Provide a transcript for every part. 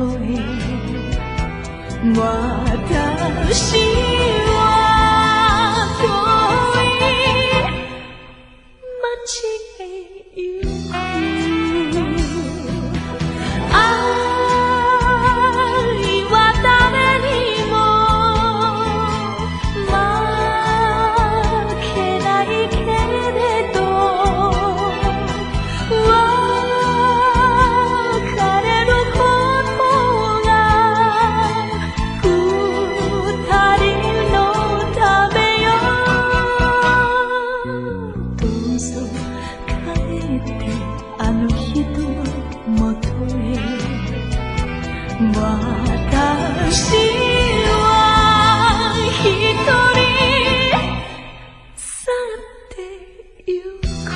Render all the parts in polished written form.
へ私は遠い街へ行く愛は誰にも負けないけれど別れることが二人のためよどうぞ帰ってあの人のもとへ私は一人去ってゆく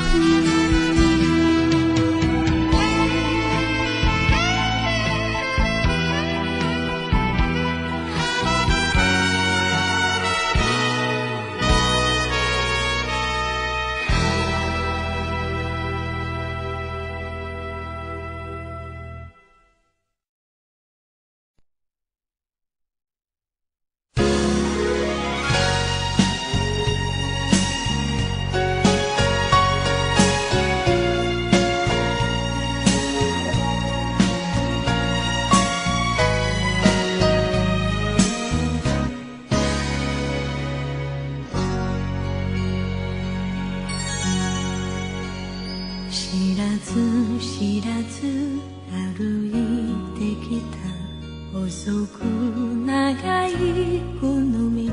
知らず知らず歩いてきた細く長いこの道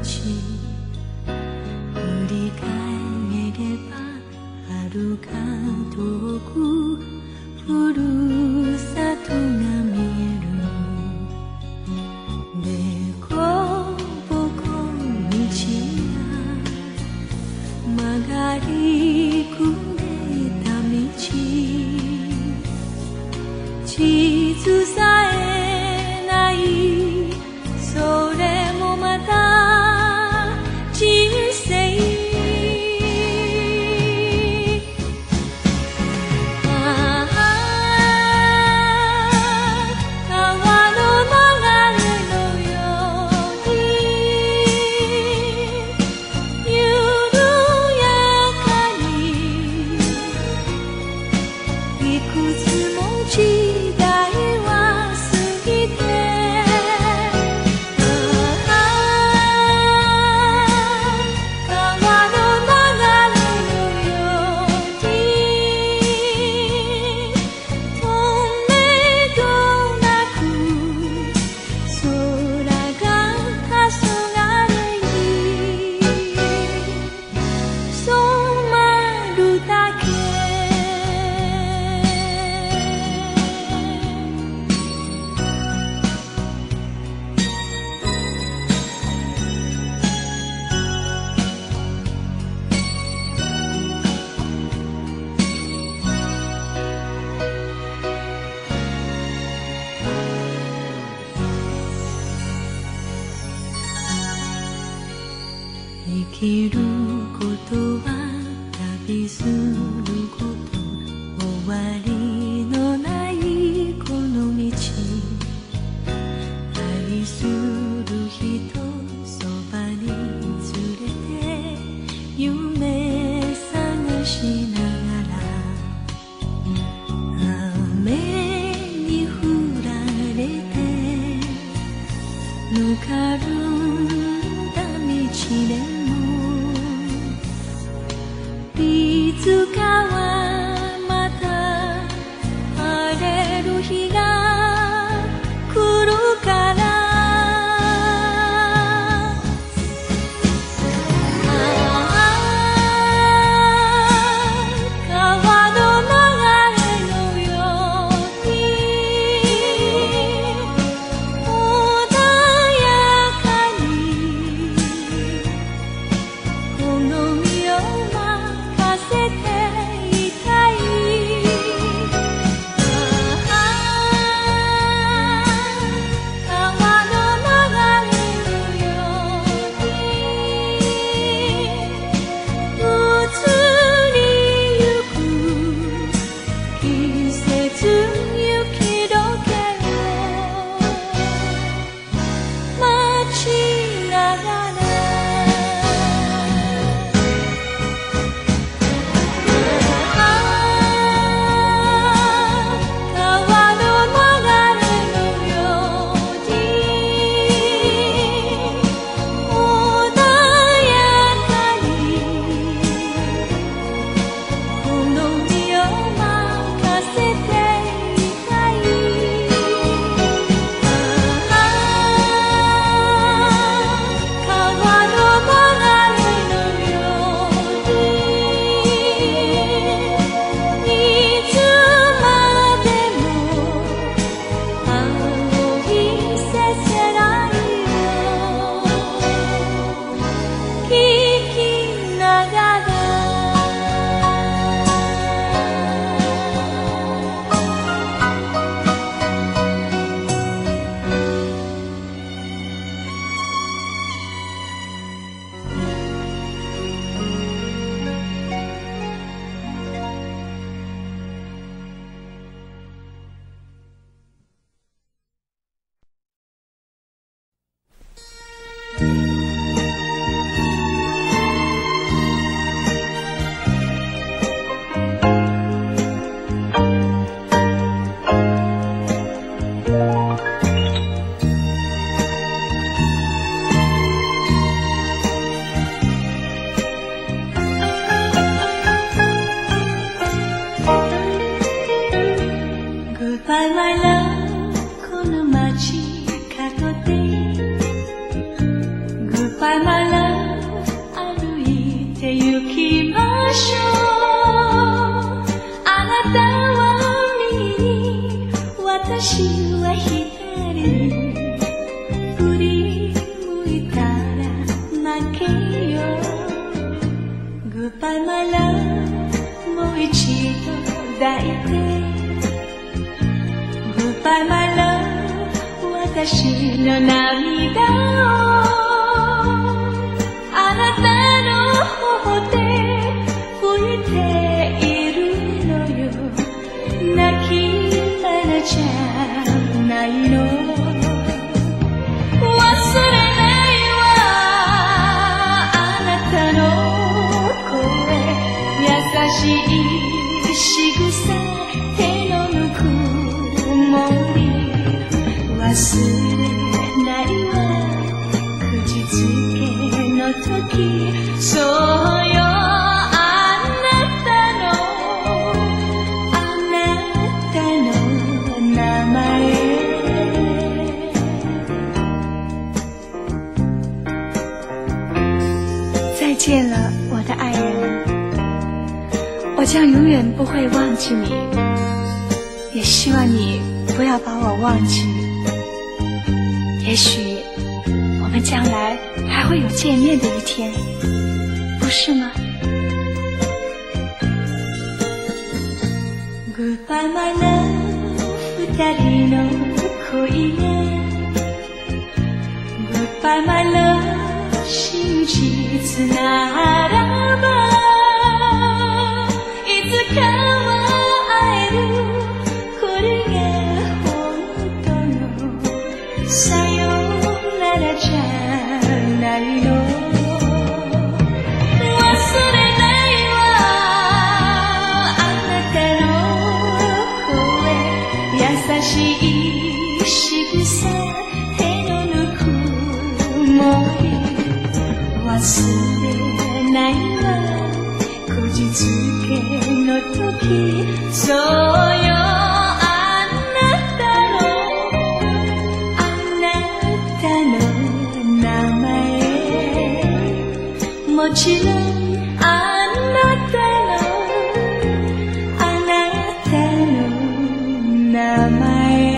振り返れば遥か遠くふるさとが見えるでこぼこ道が曲がりく地図さえないそれもまた人生川の流れのように緩やかにいくつも時代は過ぎて川の流れのようにとめどなく空が黄昏に染まるだけ生きることは旅すること終わりのないこの道愛する人そばに連れて夢探しながら雨に降られてぬかるんだ道でいつかはまた晴れる日が来るから川の流れのように穏やか街角で Goodbye my love 歩いて行きましょうあなたは右に私は左振り向いたら負けよ Goodbye my love もう一度抱いて Goodbye my love 私の涙をあなたの頬で拭いているのよ泣き花じゃないの忘れないわあなたの声優しい仕草手のぬくもり忘れないわ口づけの時そうよあなたの名前再见了我的爱人我将永远不会忘记你也希望你不要把我忘记也许我们将来还会有见面的一天不是吗 Goodbye my love 二人の恋が Goodbye my love 真実ならばいつかは会えるこれが本当のさよならじゃないの忘れないわあなたの声優しい仕草手のぬくもり忘れないわ口づけの時そうよあなたの名前もちろんあなたの名前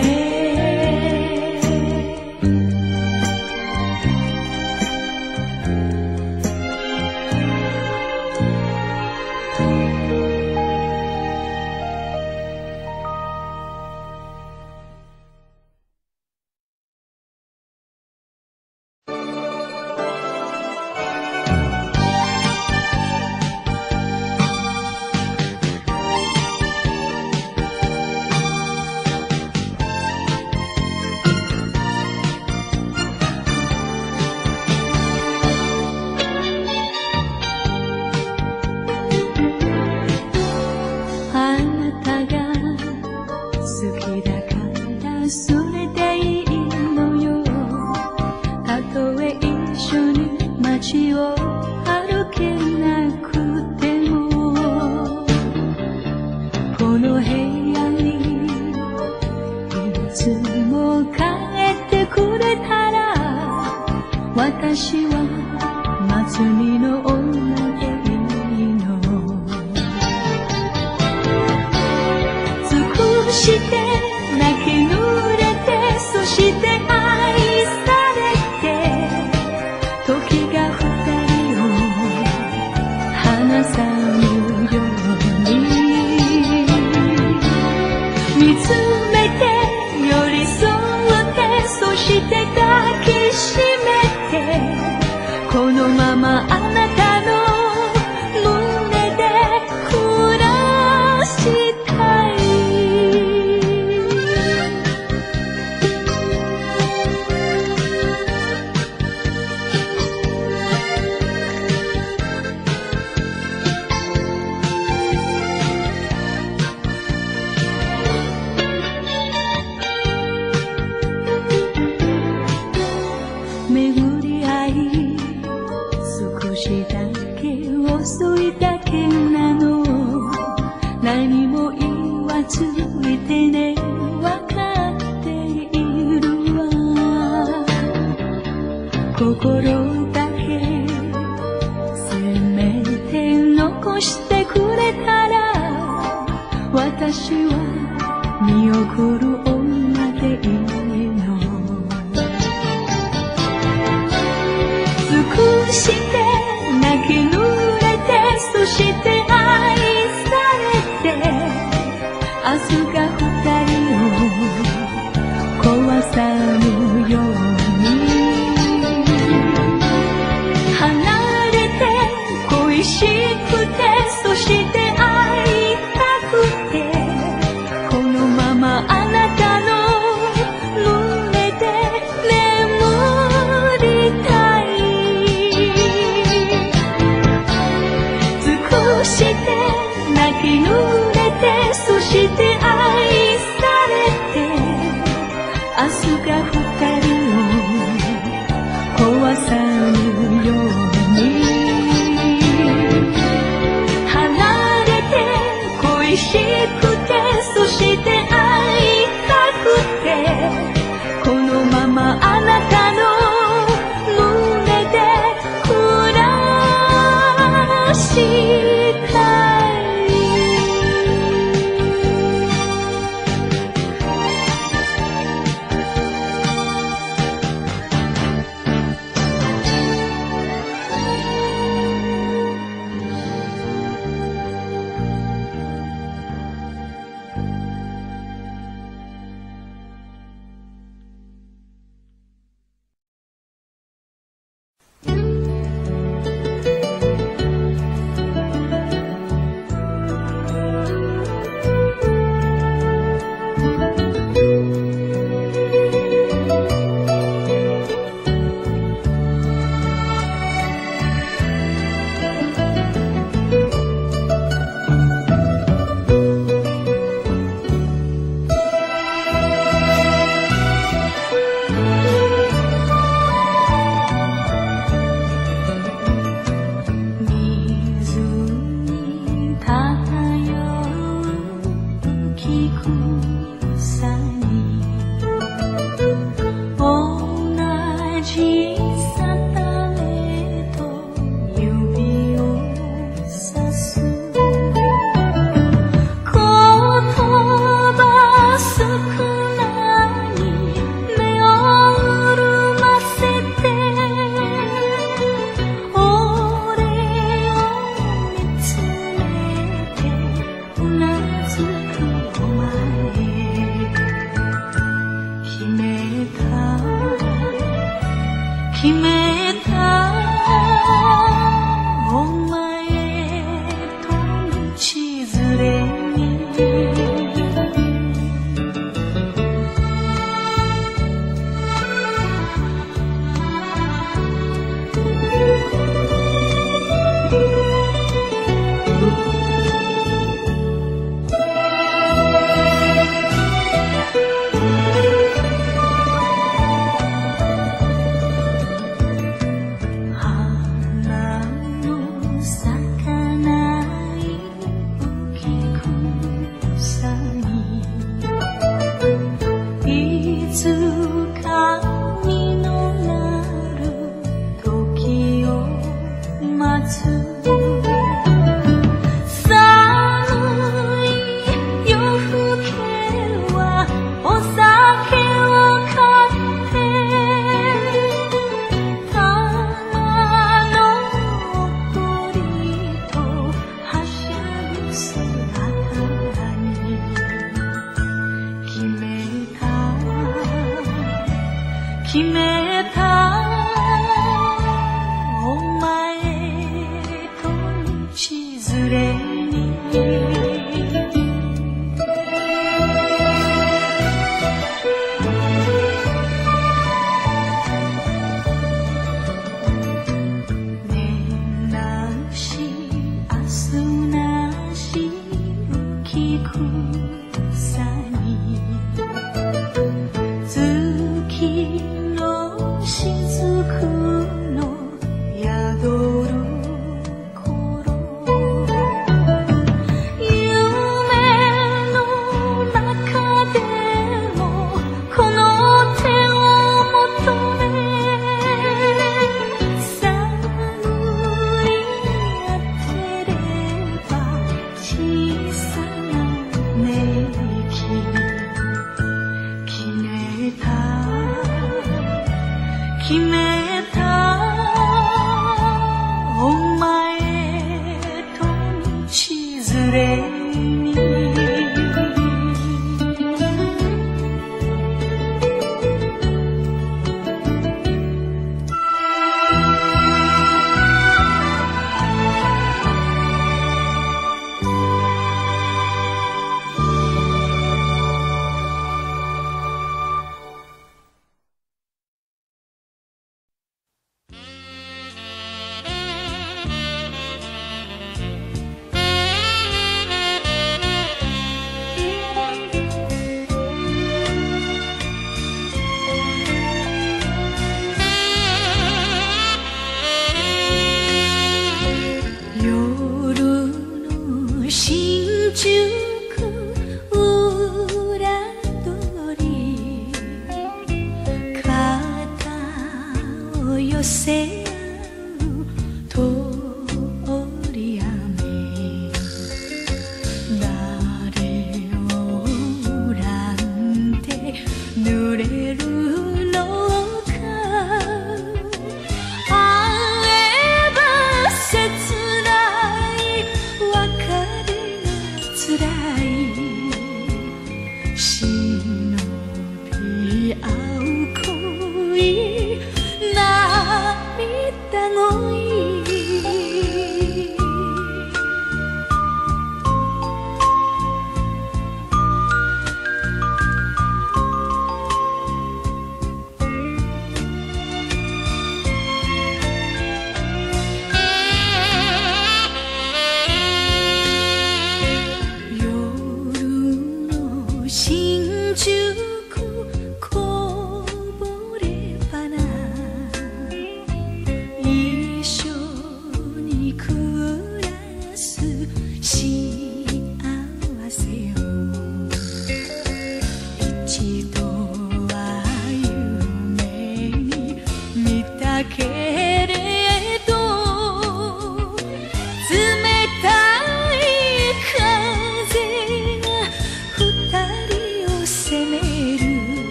私は祭りの女でいいの尽くして泣き濡れてそして愛されて時が二人を離さぬように見つめて寄り添ってそして抱きしめこのままあなたの胸で暮らしたい巡り合い少し心だけせめて残してくれたら私は見送る女でいいの尽くして泣き濡れてそして愛されて明日が二人を壊さぬように離れて恋しくてそして会いたくてこのままあなたの胸で眠りたい尽くして泣き濡れてそして愛されて明日が二人を壊さぬように離れて恋しくてそして会いたくてこのままあなたの胸で暮らしたい決めたお前と道連れに決めたお前と道連れに年なし明日なし浮き草に月雫の宿る頃決めたお前と道連れに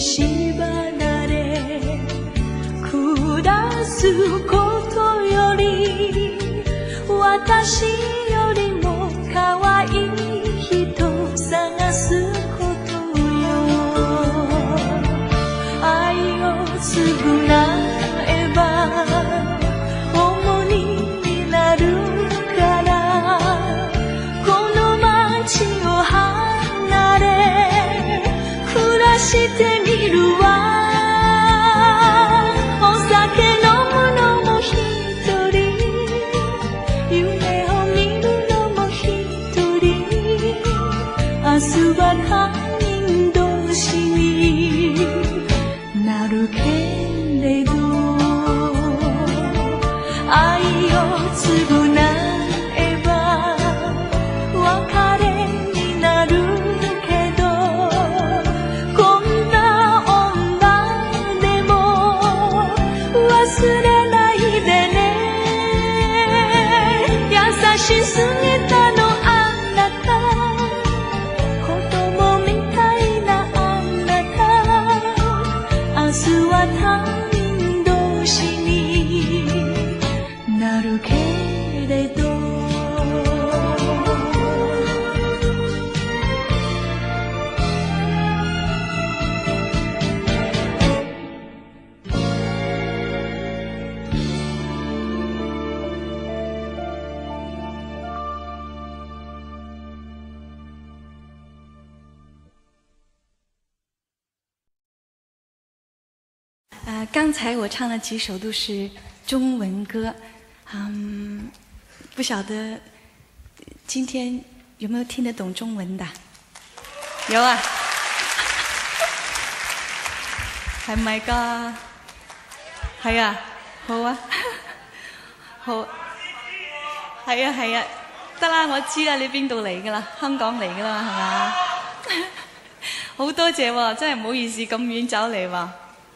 縛られ暮らすことより私よりも可愛い人探すことよ愛を償えば重荷になるからこの街を離れ暮らしてみるわお酒飲むのも一人夢を見るのも一人明日は他人同士になるけれど愛を償えば別れになるけどこんな女でも忘れないでね優しすぎたのあなた子供みたいなあなた明日は他人同士になるけれど刚才我唱了几首都是中文歌，不晓得今天有没有听得懂中文的？有啊，係咪㗎？係啊，好啊，好，係啊係啊，得啦，我知啦，你邊度嚟㗎啦？香港嚟㗎啦，係嘛？好多謝喎，真係唔好意思咁遠走嚟喎。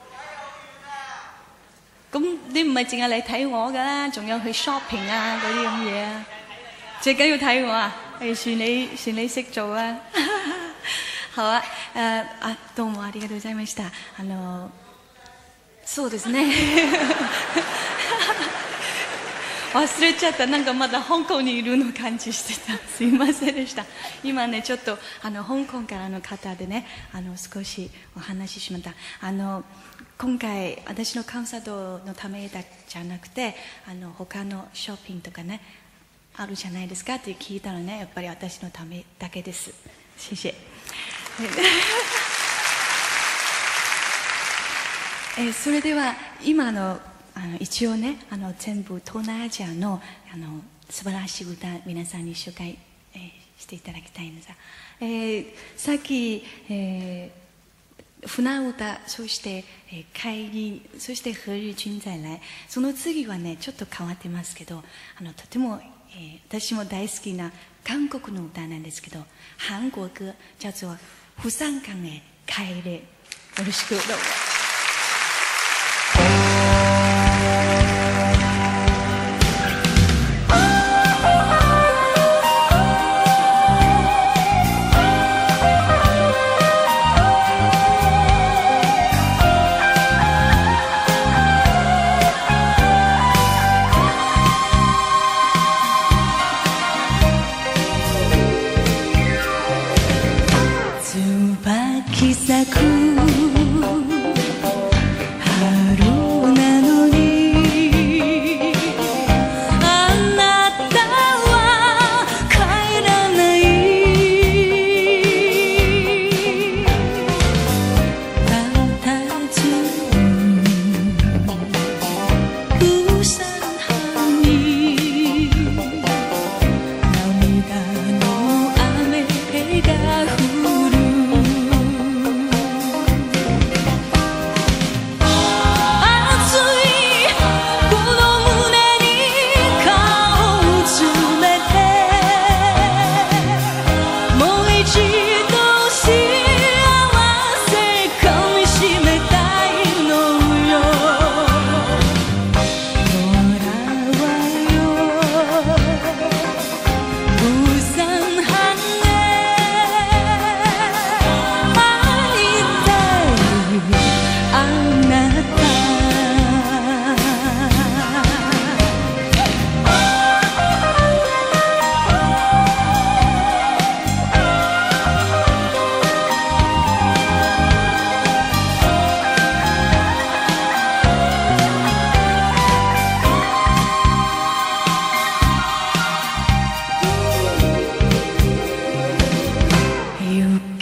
咁你唔係淨係嚟睇我㗎啦，仲有去 shopping 啊嗰啲咁嘢啊，最緊要睇我啊！算你識做啊！好啊，どうもありがとうございました。そうですね。忘れちゃった。なんかまだ香港にいるの感じしてた。すいませんでした。今ねちょっと香港からの方でね少しお話ししました。今回私のコンサートのためじゃなくて他のショッピングとかねあるじゃないですかって聞いたのねやっぱり私のためだけです。謝謝。それでは今一応ね全部東南アジアの素晴らしい歌皆さんに紹介、していただきたいんですが、さっき、船歌そして、帰りそして「何日君再来」その次はねちょっと変わってますけどとても、私も大好きな韓国の歌なんですけど韓国歌叫做「釜山港へ帰れ」よろしくどうぞ。咲く春なのにあなたは帰らない佇む釜山湾に涙の雨が降る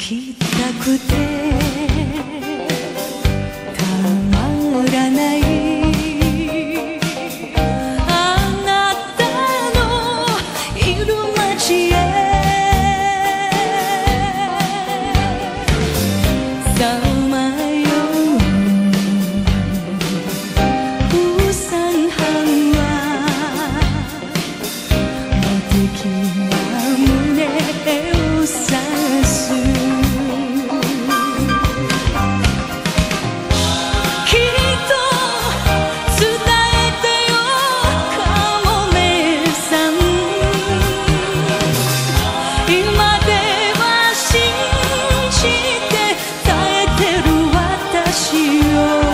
きたくてたまらないあなたのいる街へさまよう釜山藩は無敵な胸を指すきっと伝えてよかもめさん今では信じて耐えてる私を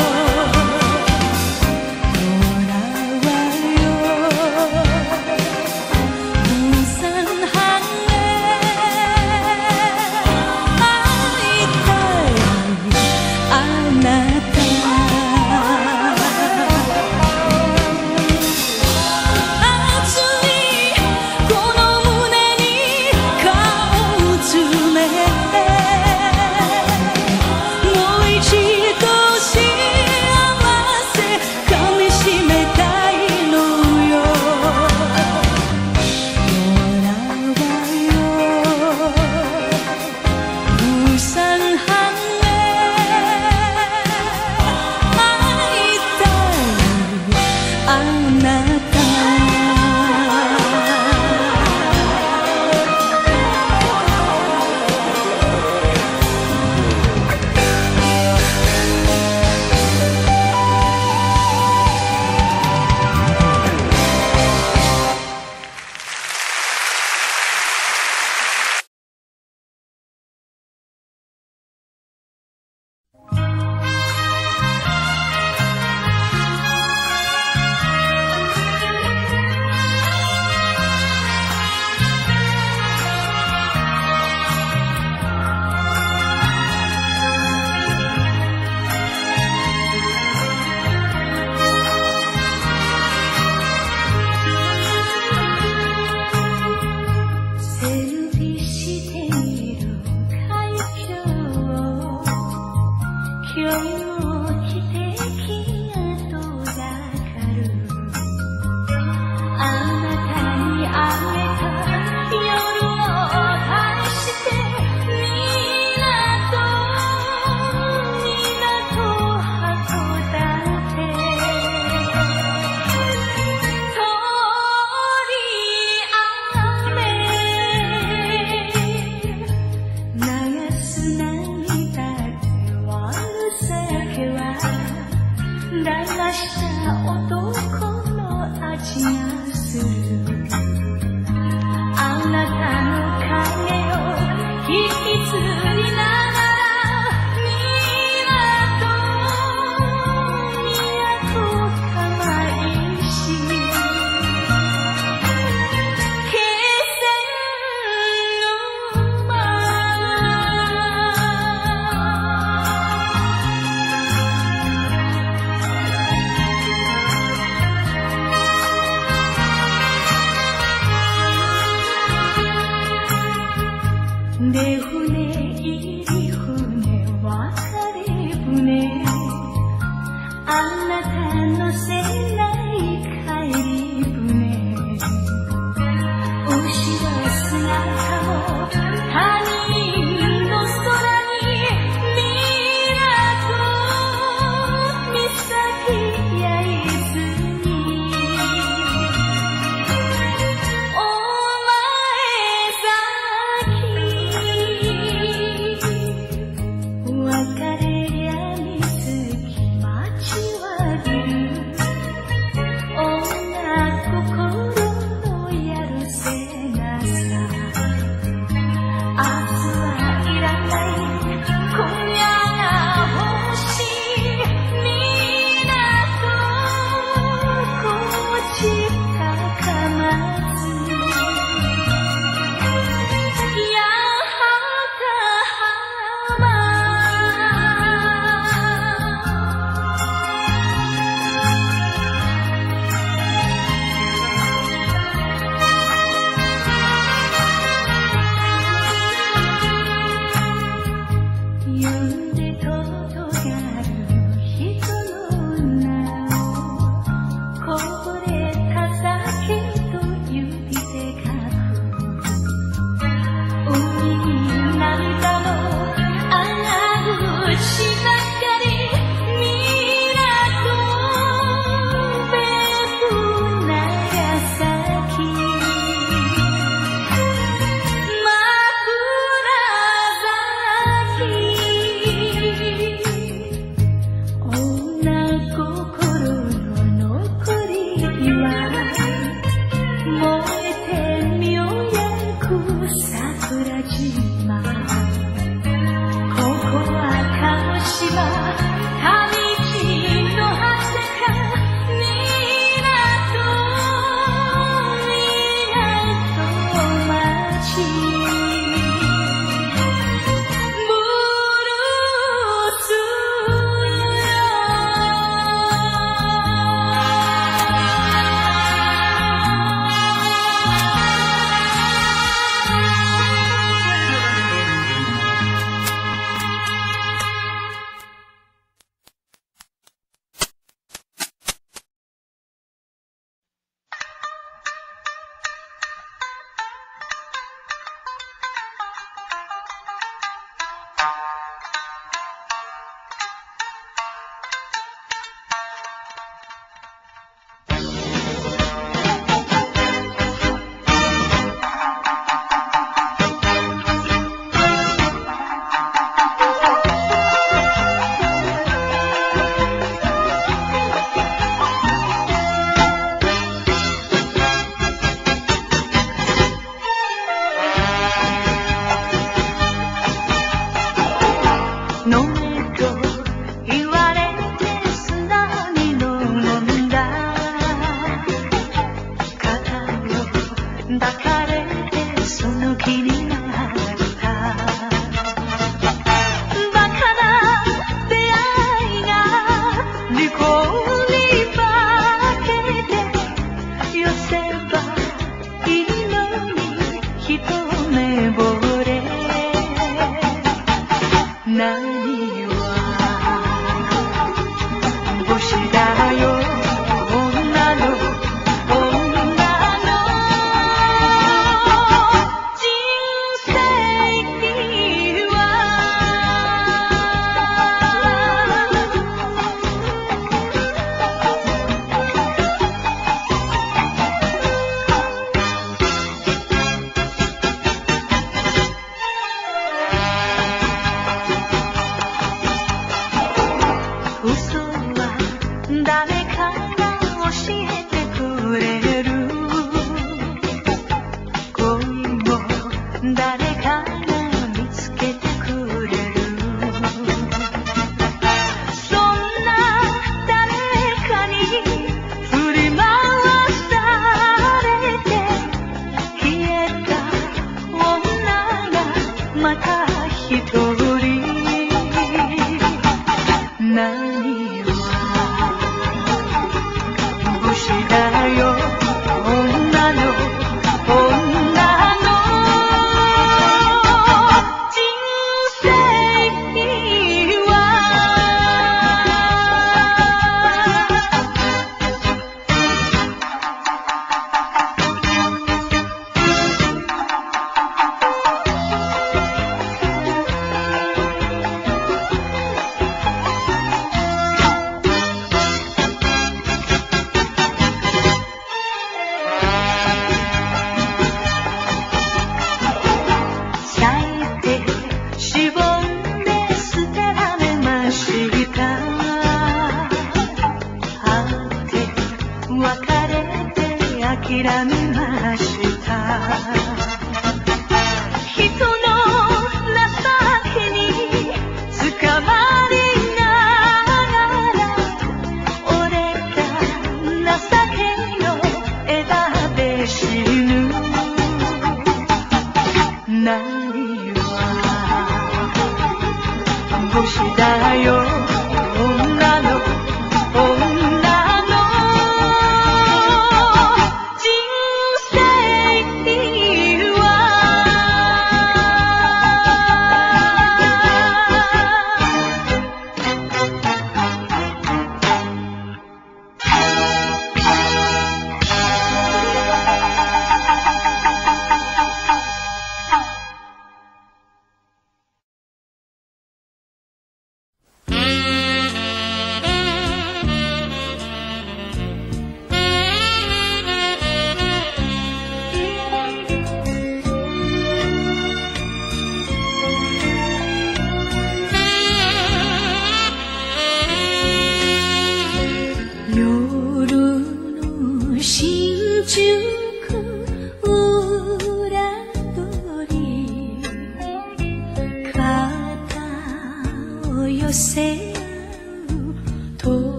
出船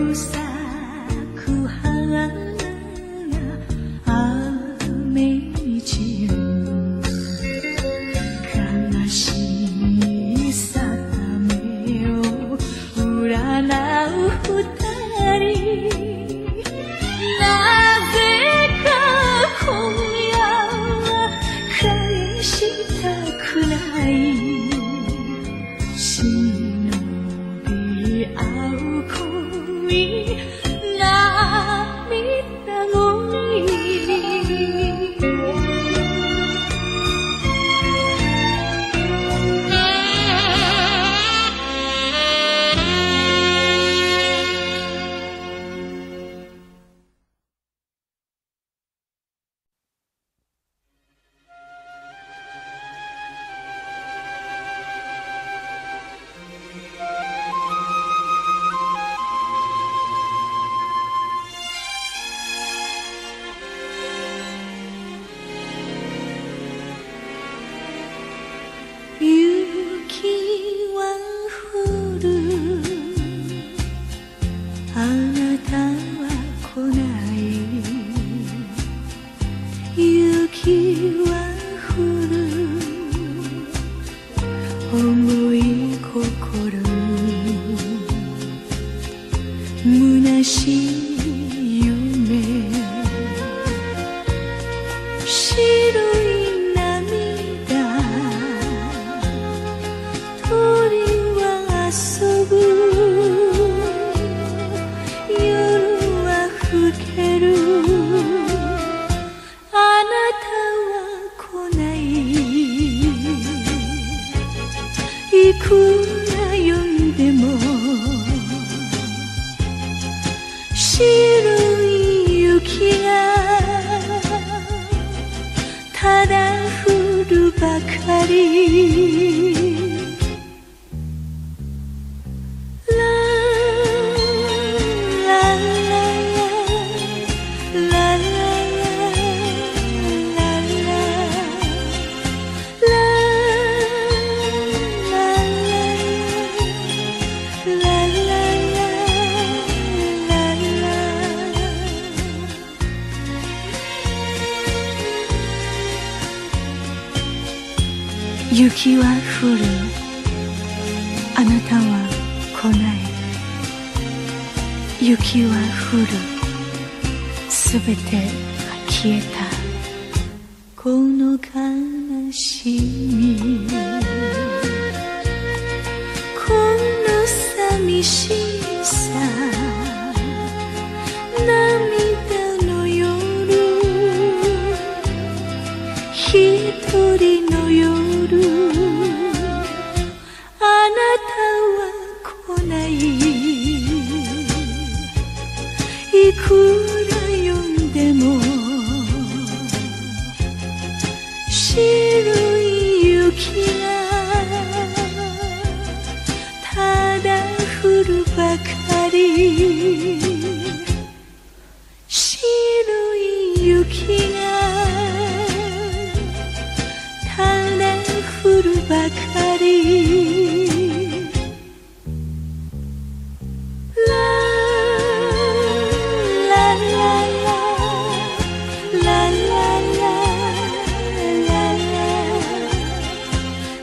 咲く花が雨に散る悲しさためを占う二人なぜか今夜は返したくない忍び合う恋涙ごに雪は降るあなたは来ない雪は降る重い心虚しい夢白い涙鳥は遊ぶ夜は更けるあなたは来ないいくら呼んでも白い雪がただ降るばかり雪は降るあなたは来ない雪は降るすべてが消えたこの悲しみこの寂しさ涙の夜一人の夜あなたは来ないいくら呼んでも白い雪がただ降るばかり白い雪がただ降るばかりラララララララララララララララ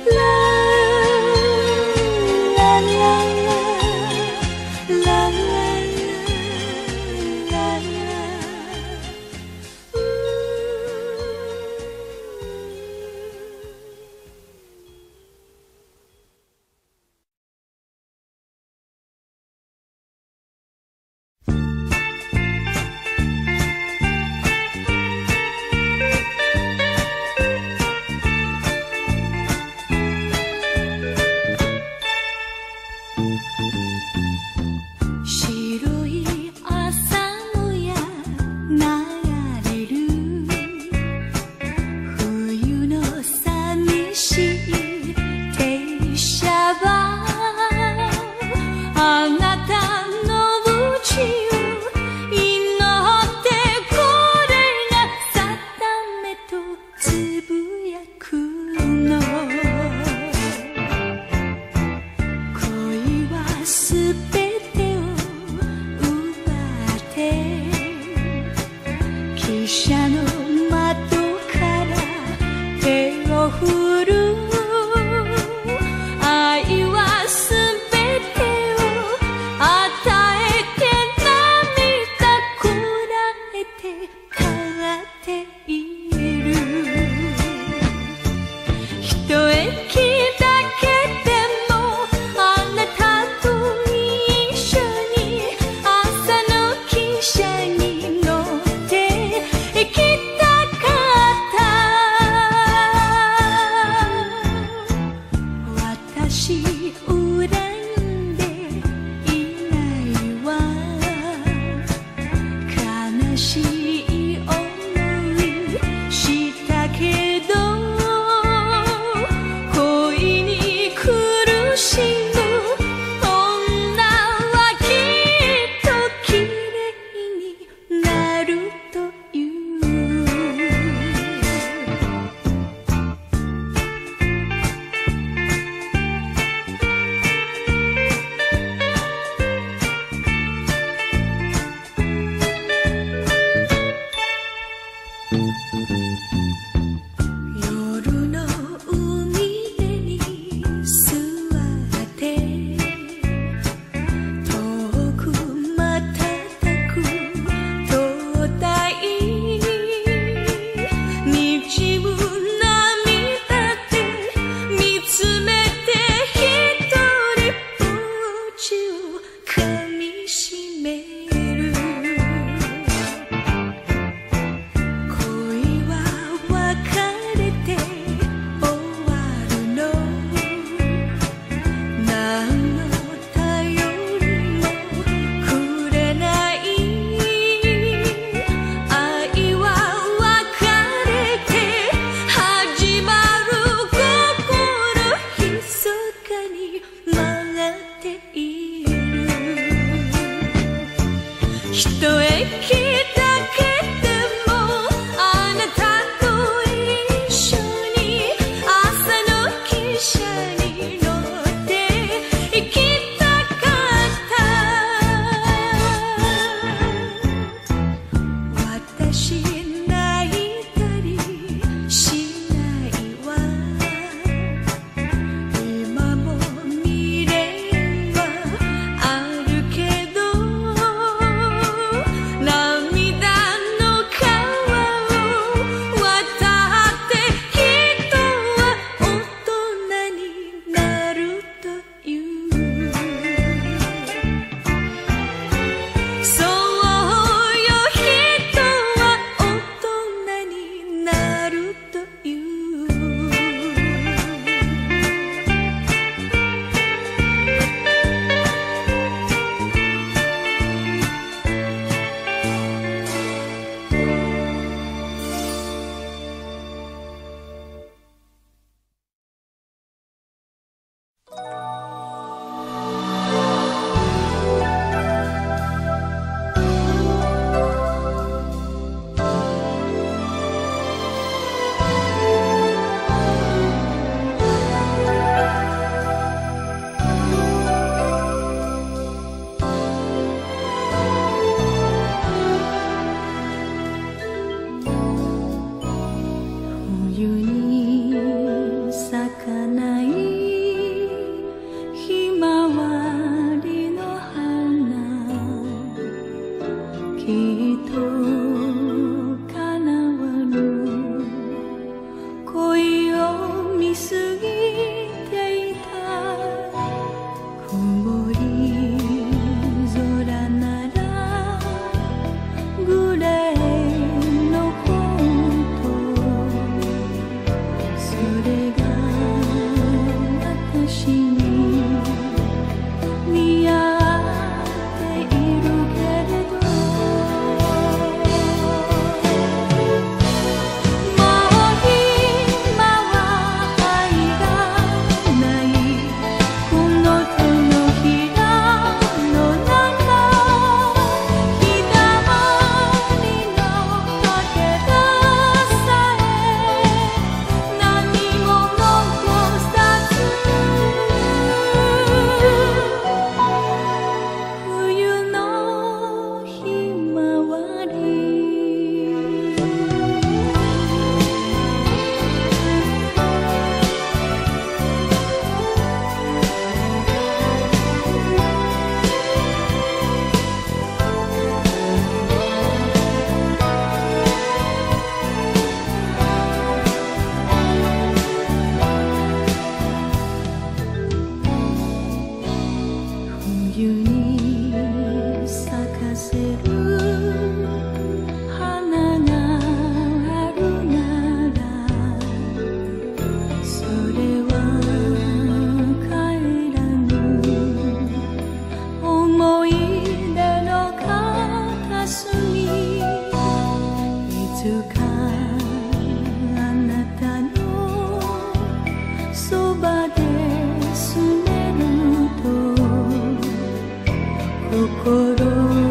心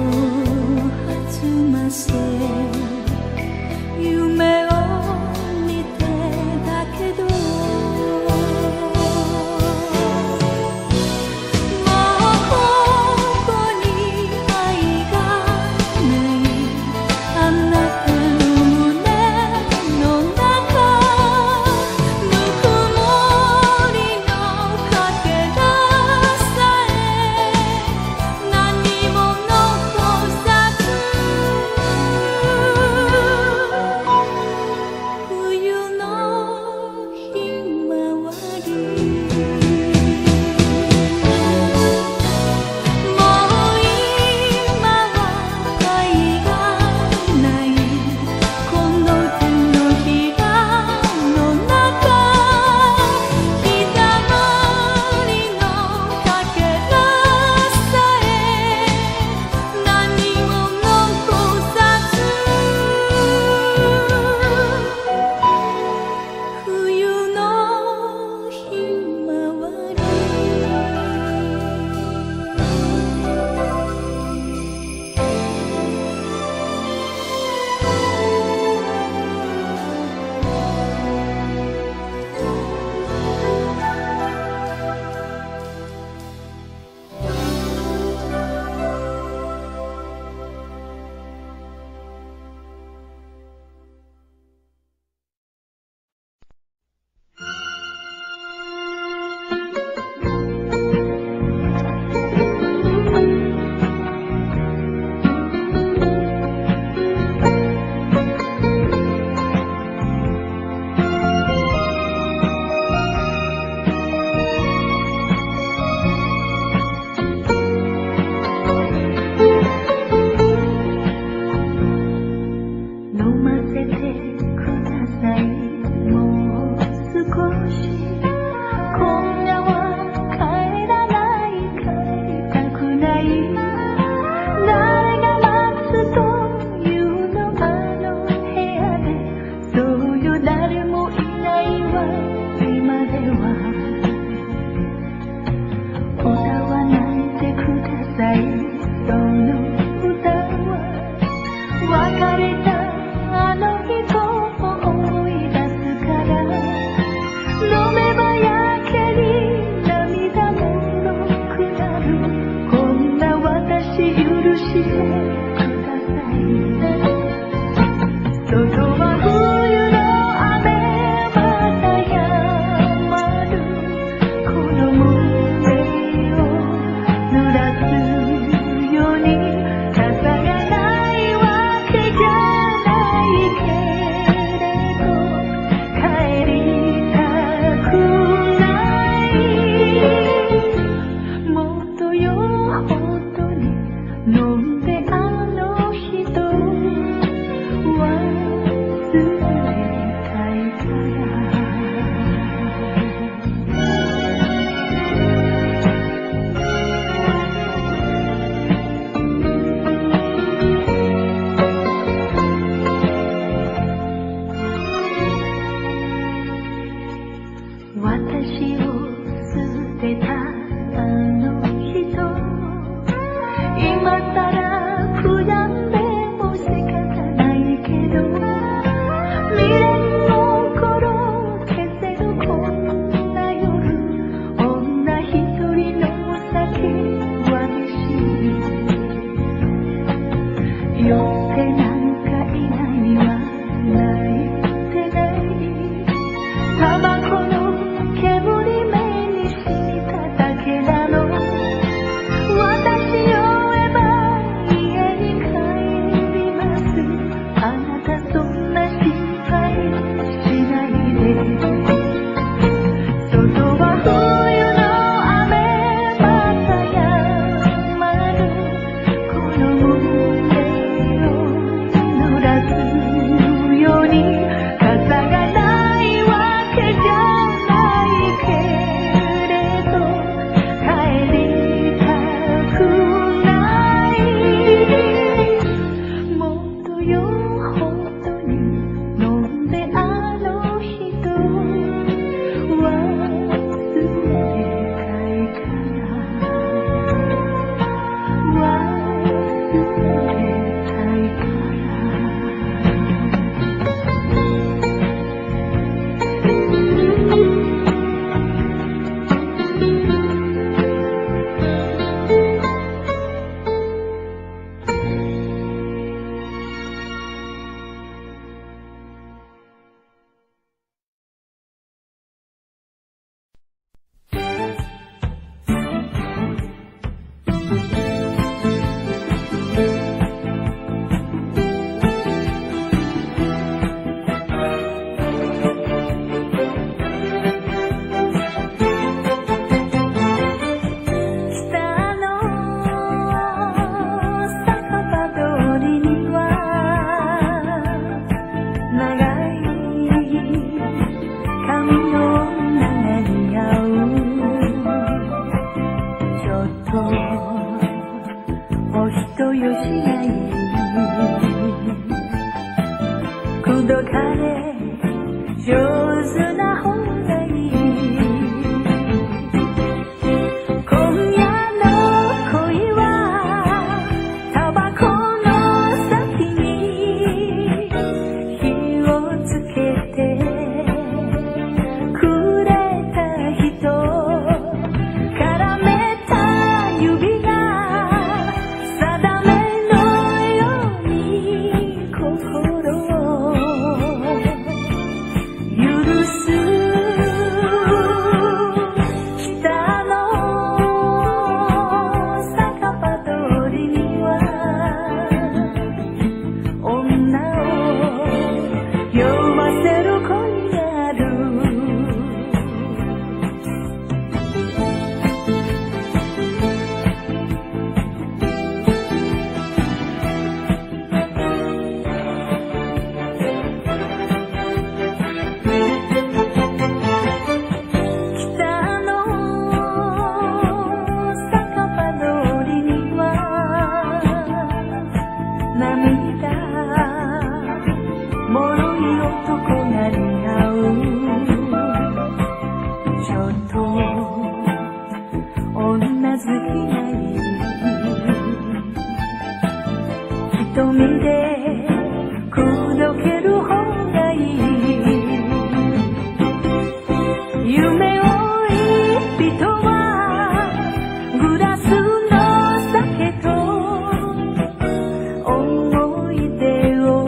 弾ませ夢を見てたけどもうここに愛がないあなたの胸の中ぬくもりのかけらさえ何も上手な方がいい。今夜の恋はタバコの先に火をつけてくれた人、絡めた指が定めのように心を許す。北の酒場通りには女を酔わせる恋がある。北の酒場通りには涙もろい男が似合う。ちょっと女好きがいい。瞳で口説ける方がいい。夢追い人はグラスの酒と思い出を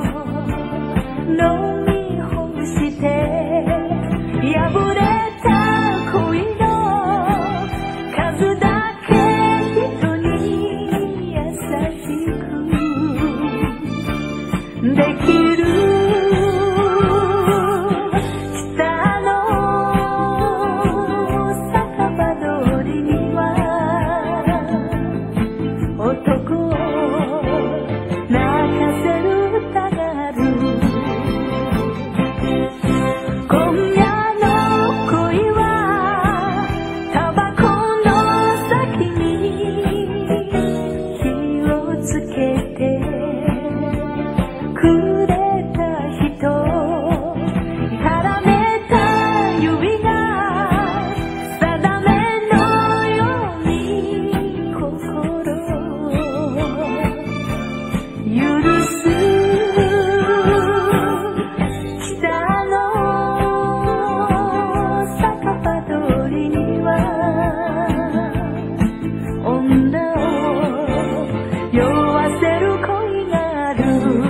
飲み干して破れた恋の数だけ人に優しくできる。北の酒場通りには男を泣かせる歌がある。今夜の恋はタバコの先に火をつけてくれた人、絡めた指が定めのように心を許す。北の酒場通りには女を酔わせる恋がある。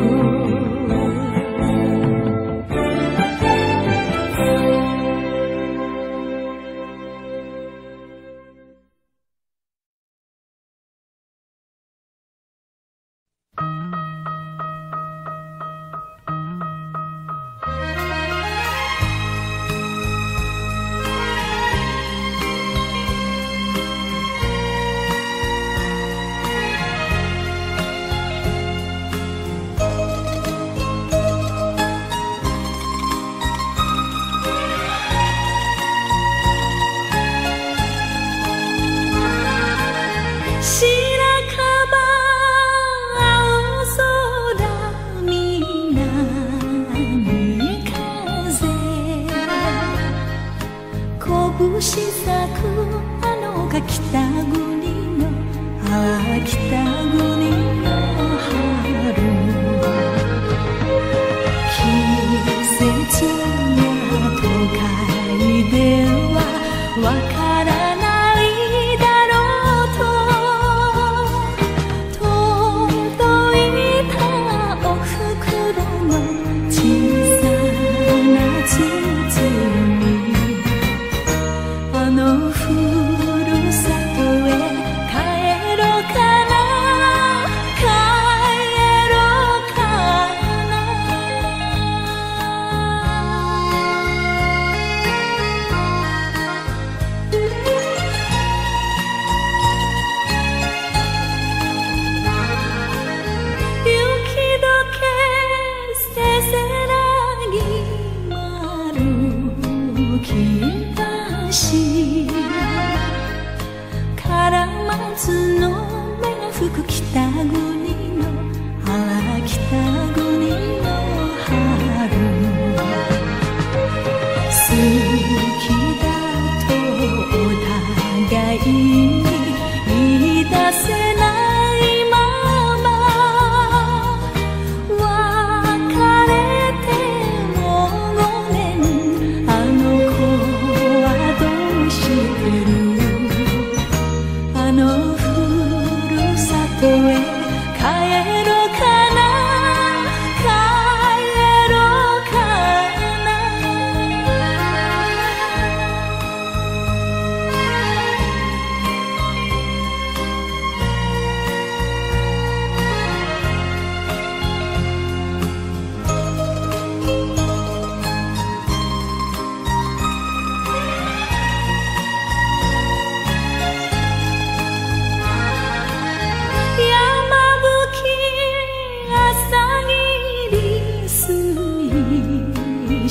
白樺青空南風拳咲くあのが北国の北国の春。季節や都会ではわからないだろうと届いたお袋の小さな包み、あのふるさとへ帰ろうかな、帰ろうかな。雪解けせせらぎ丸きたし、カラマツの芽が吹く北国の北国の春。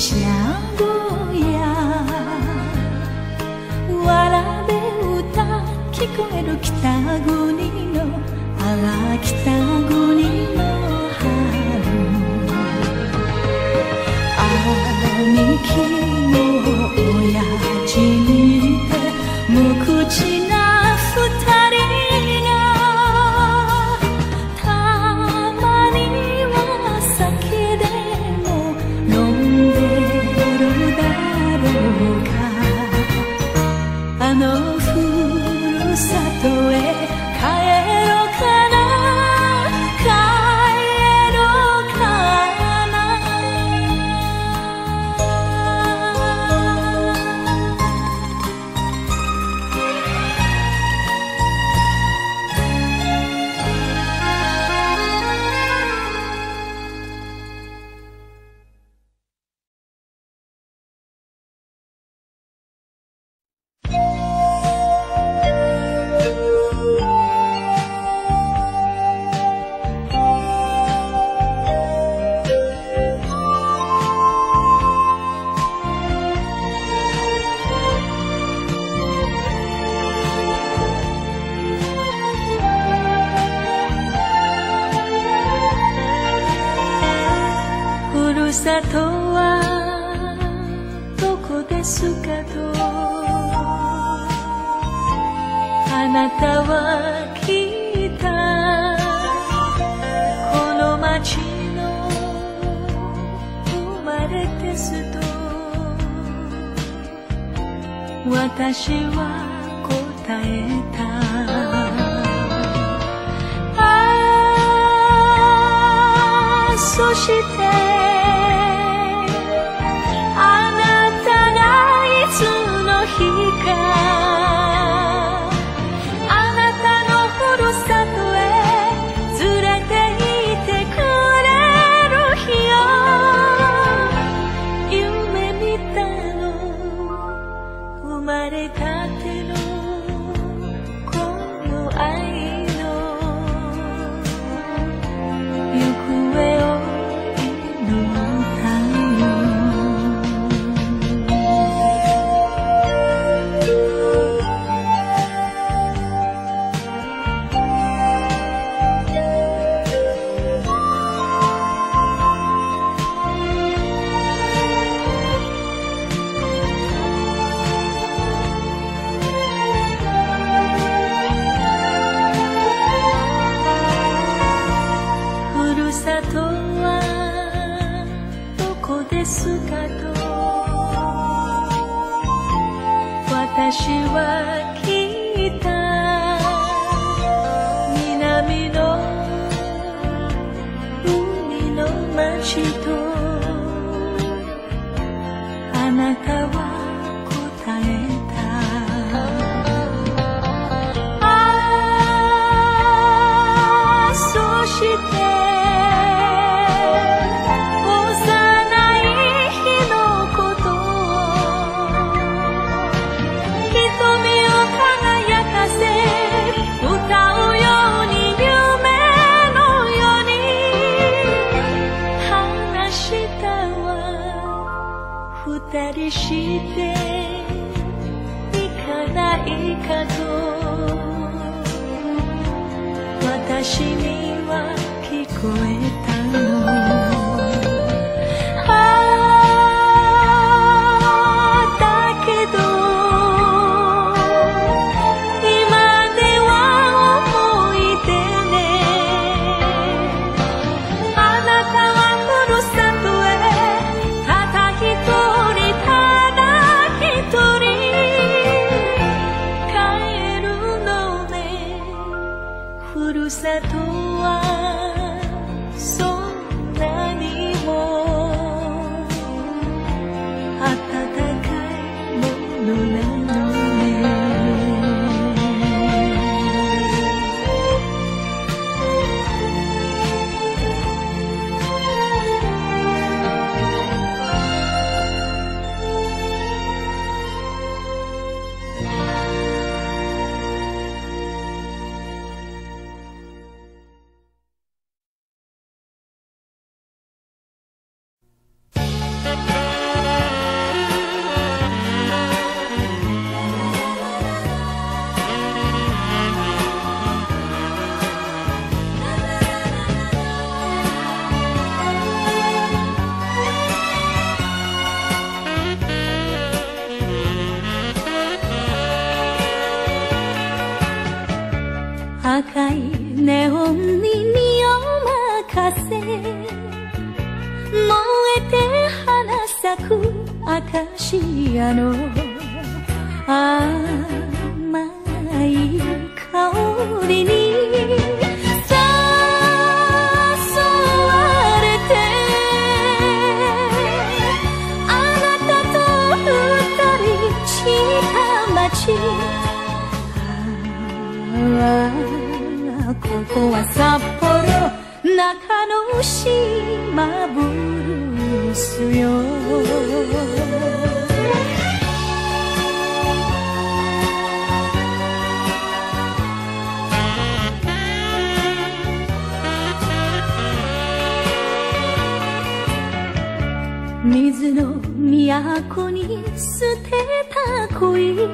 名古屋わらべ歌聞こえる北国のあら北国の春兄貴の親父にて無口な二人がたまには酒でも飲んでるだろうかあのふるさとへ帰ろうかな帰ろうかなふるさとはどこですかとあなたは聞いたこの街の生まれですと私は答えたそしてあなたがいつの日かあなたのふるさとへ連れて行ってくれる日を夢見たの生まれたてのこの愛の行方を私は聞いた南の海の街とあなたは答えたそして二人して行かないかと私には聞こえたのだけど今では思い出ねあなたはふるさとへただ一人ふるさとはそんなにも温かいものなのね屋の甘い香りに誘われてあなたと二人した街ここは札幌中之島ブルースよ水の都に捨てた恋泣い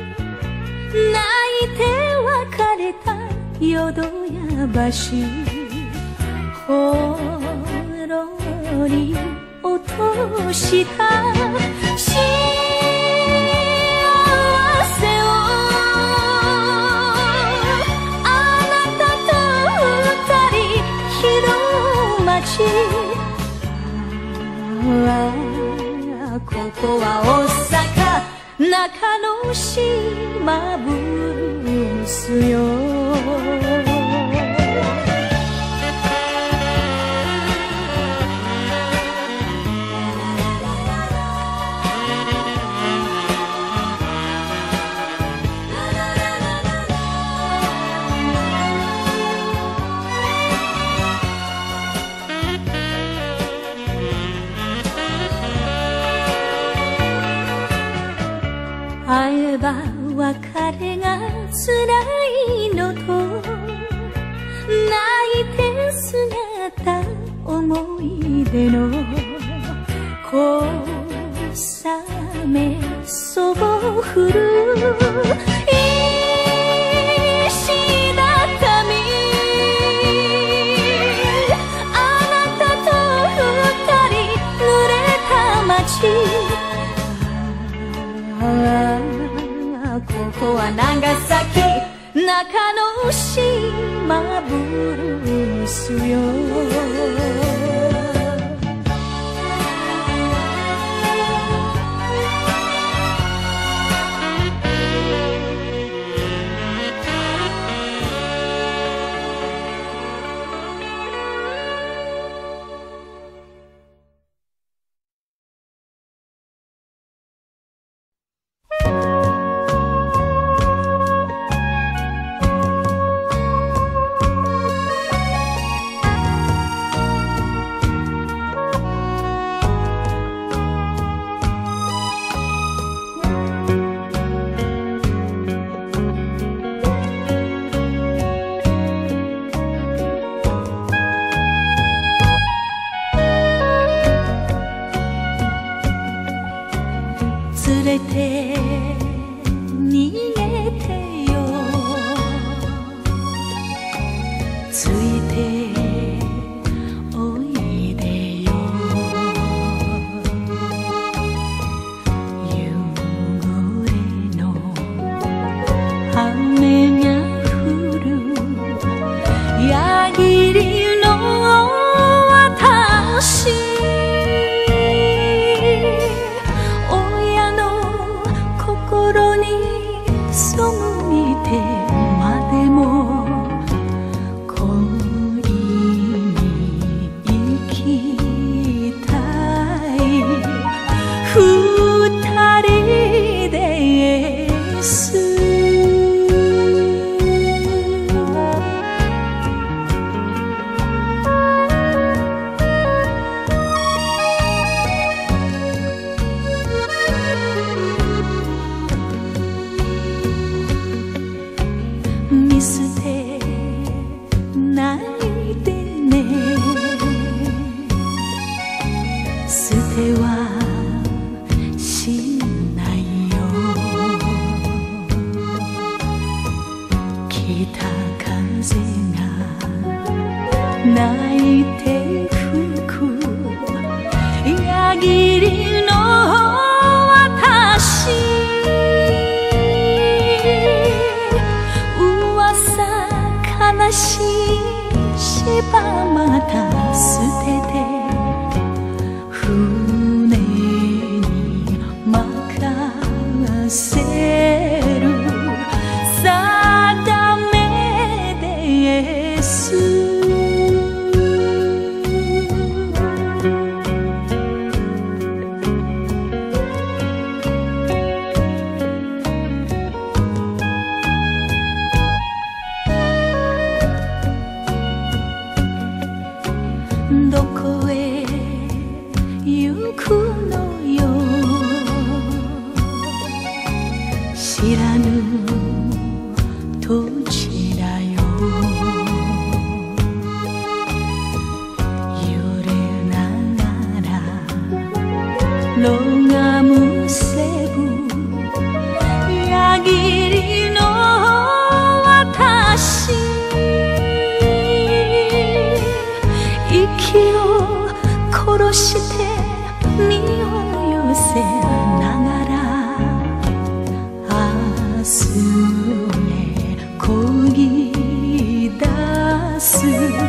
て別れた淀屋橋ほろり落とした幸せをあなたと二人広町ここは大阪中之島ブルースよ会えば別れが辛いのと泣いて姿思い出の小雨そぼ降る石畳あなたと二人濡れた街ここは長崎中之島ブルースよ連れて逃げてよついておいでよ夕暮れの雨が降る矢切の私心に背いてまでも恋に生きたい二人です見捨てないでね捨てはしないよ北風が泣いて吹く矢切の私悲しい芝また捨てて船に任土地だよ揺れながらロがむせぶ矢切の私息を殺して身を寄せながら明日へ漕ぎ出す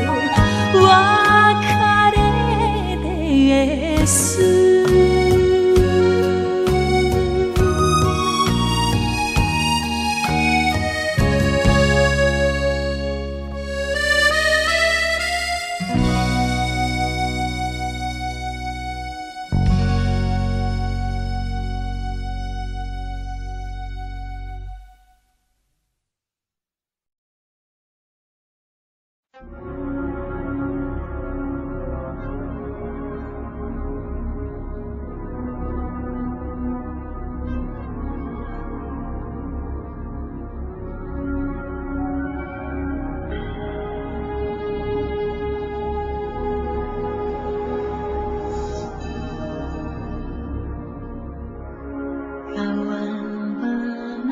別れです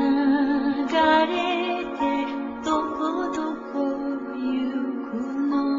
流れてどこどこ行くの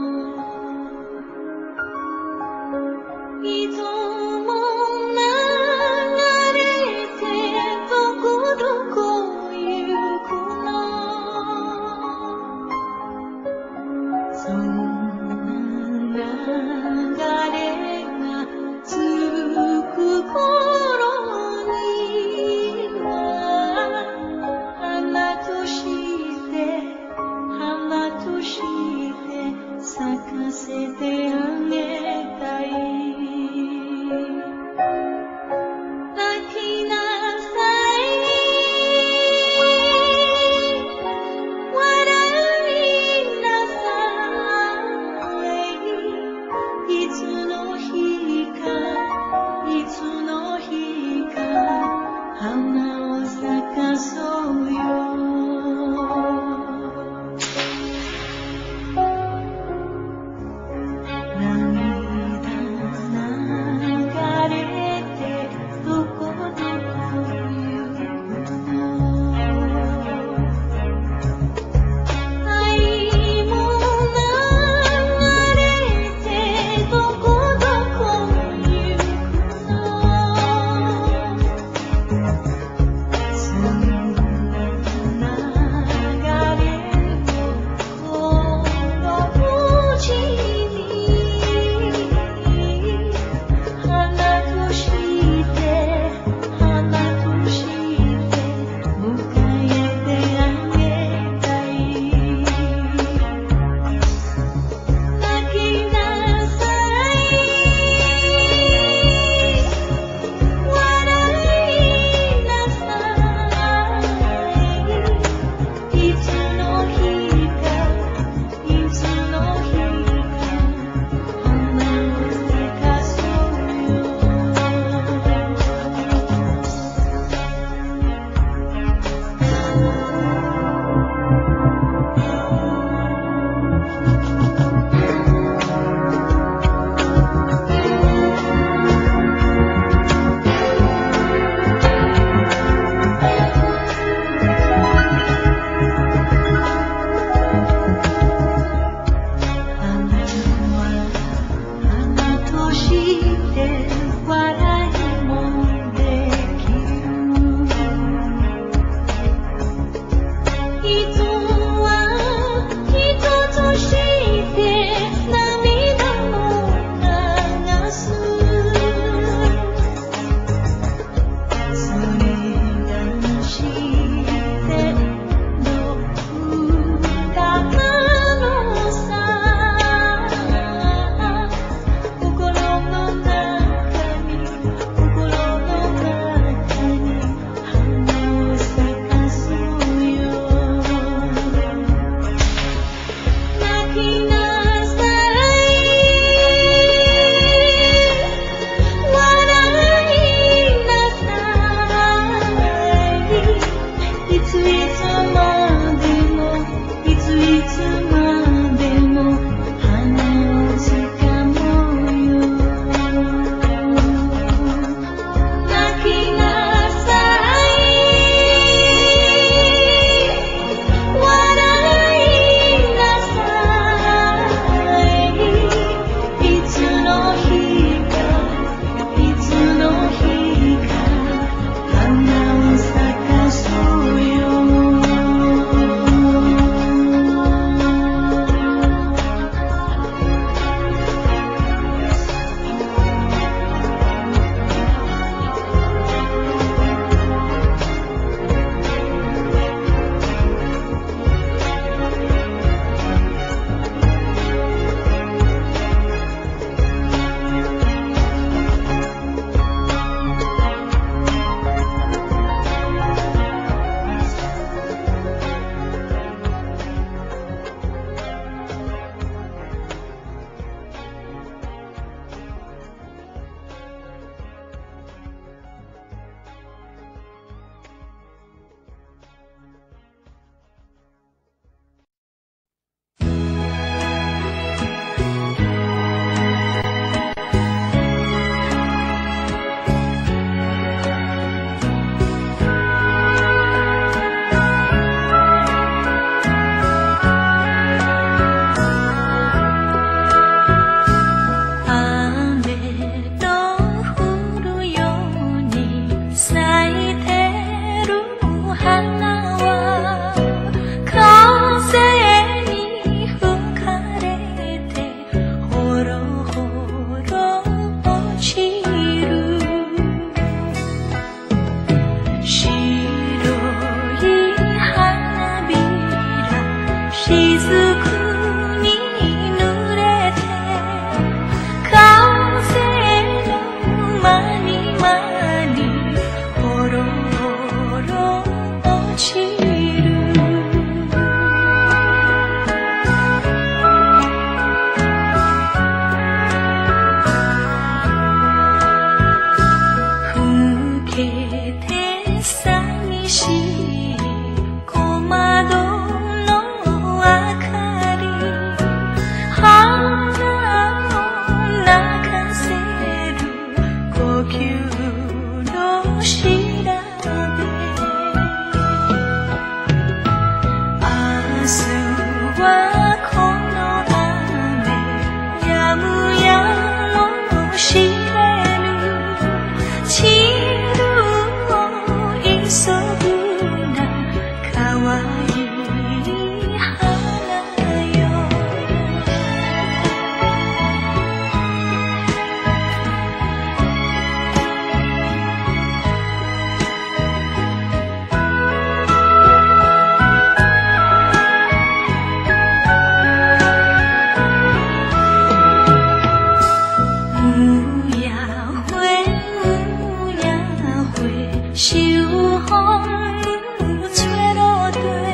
秋风吹落地。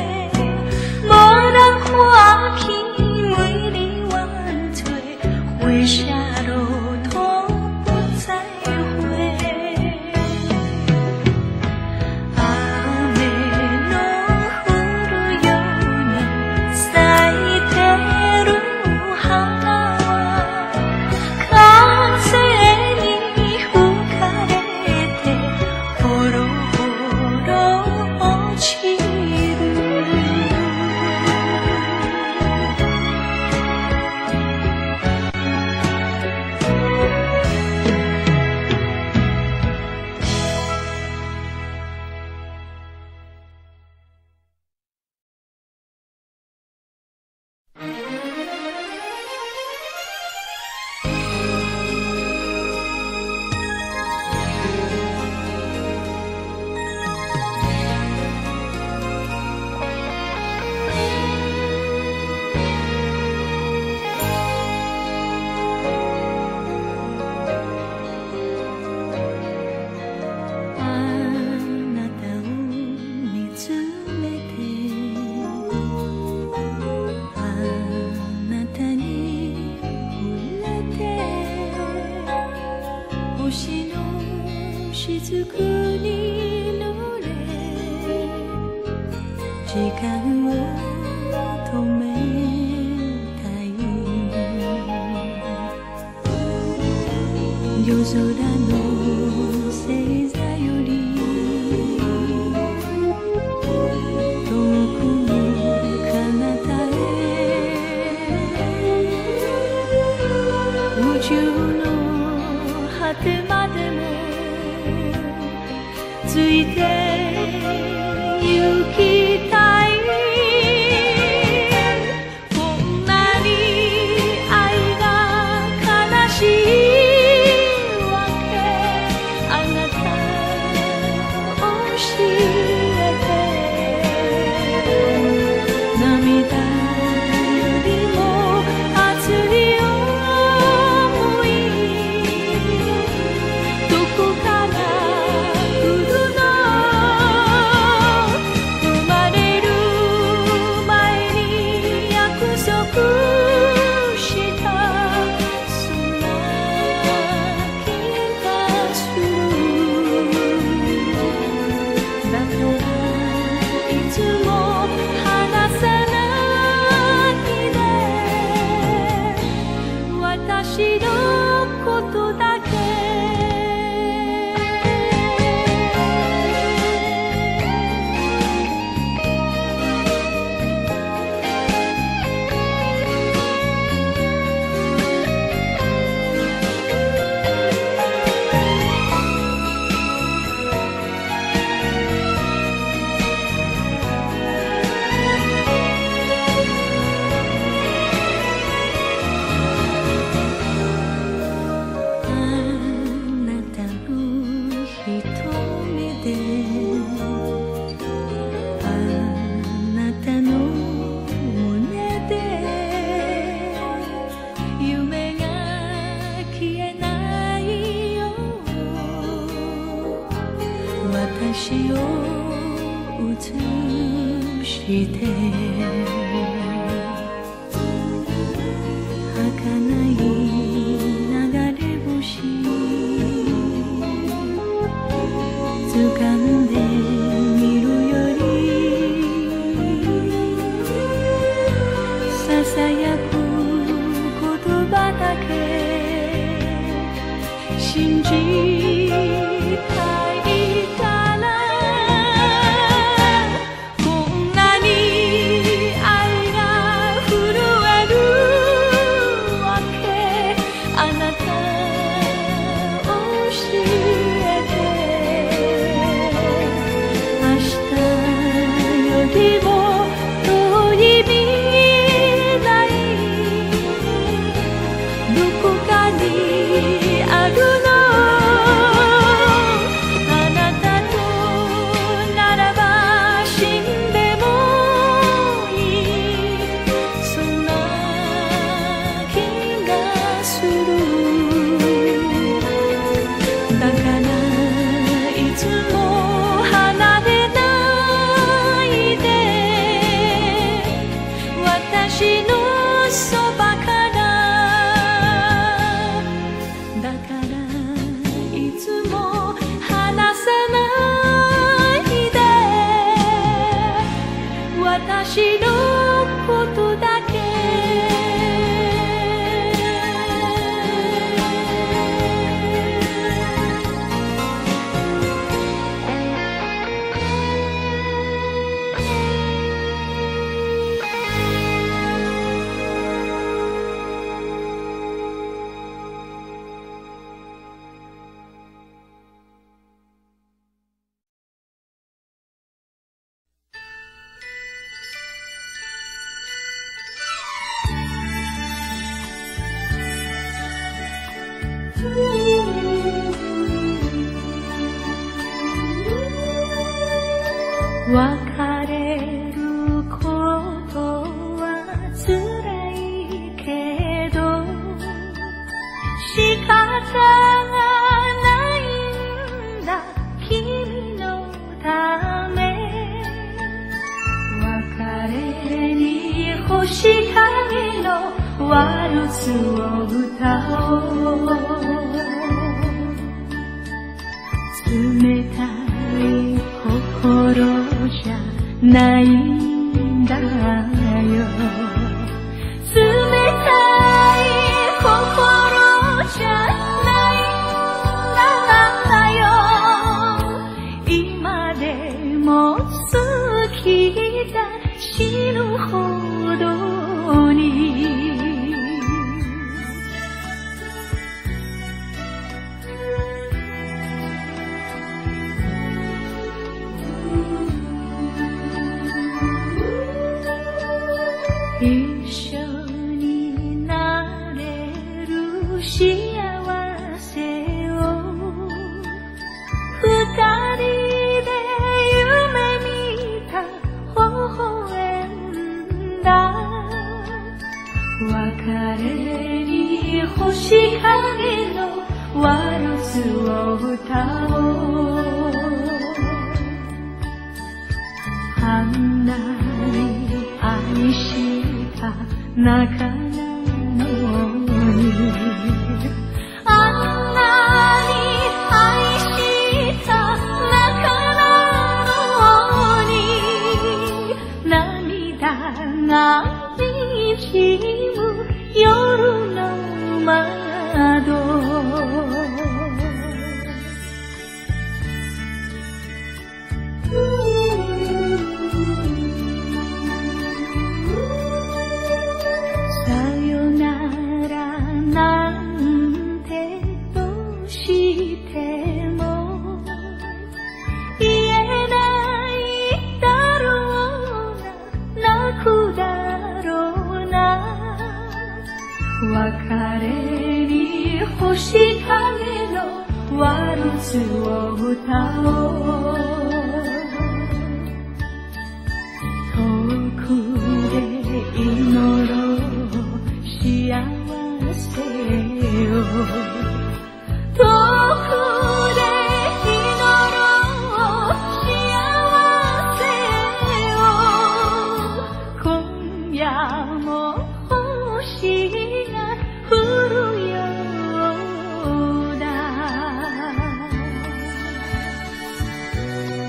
時間を止めたい夜空の星座より遠くの彼方へ宇宙の果てまでもついて行きたいこんなに愛が悲しいわけあなた教えて涙よりも熱い想いどこから来るの生まれる前に約束したそんな気がするだからいつも離さないで私のことだけあなたの瞳であなたの胸で夢が消えないよ私を映して儚い流れ星掴んでみるよりささやく言葉だけ信じたいからこんなに愛が震えるわけあなた教えて明日よりも遠い未来どこかにあるのあなたとならば死んでもいいそんな気がするだからいつも離れないで私のそばからだからいつも離さないで私のことだけ別れることは辛いけど仕方がないんだ君のため別れに星影のワルツを歌おう冷たい心じゃないんだよ。冷たい心じゃないんだよ。今でも好きだ、死ぬほどに。一緒になれる幸せを二人で夢見た微笑んだ別れに星影のワルツを歌おう。あんなに愛した仲なのに、あんなに愛した仲なのに、涙がにじむ夜の窓。さよならなんてどうしても言えないだろうな、泣くだろうな。別れに星影のワルツを歌おう。遠くで祈ろう幸せを、遠くで祈ろう幸せを。今夜も星が降るようだ。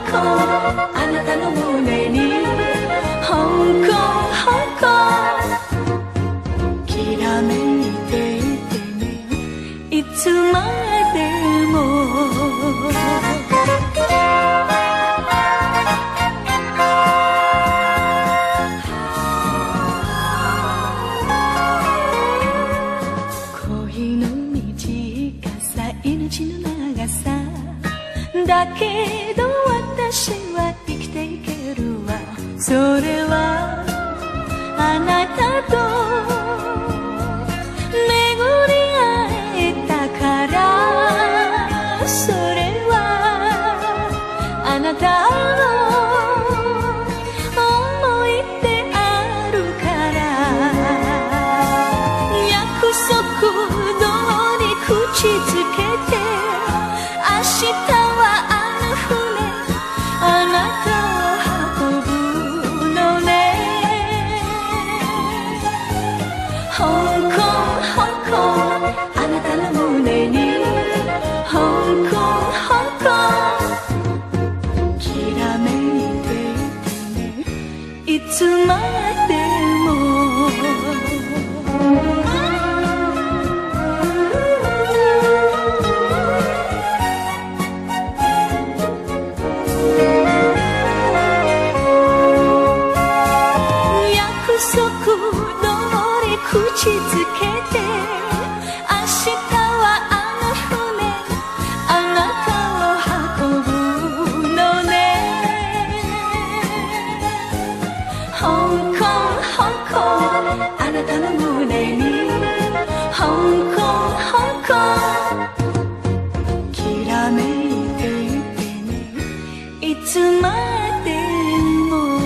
香港あなたの胸に香港香港きらめいていてねいつまでも恋の短さ命の長さだけど私は生きていけるわそれはあなたと巡り会えたからそれはあなたの思い出あるから約束通り口づけて明日はあの船あなたを運ぶのね香港香港あなたの胸に香港香港きらめいていてねいつまでも口づけて明日はあの船あなたを運ぶのね香港香港あなたの胸に香港香港きらめいていてねいつまでも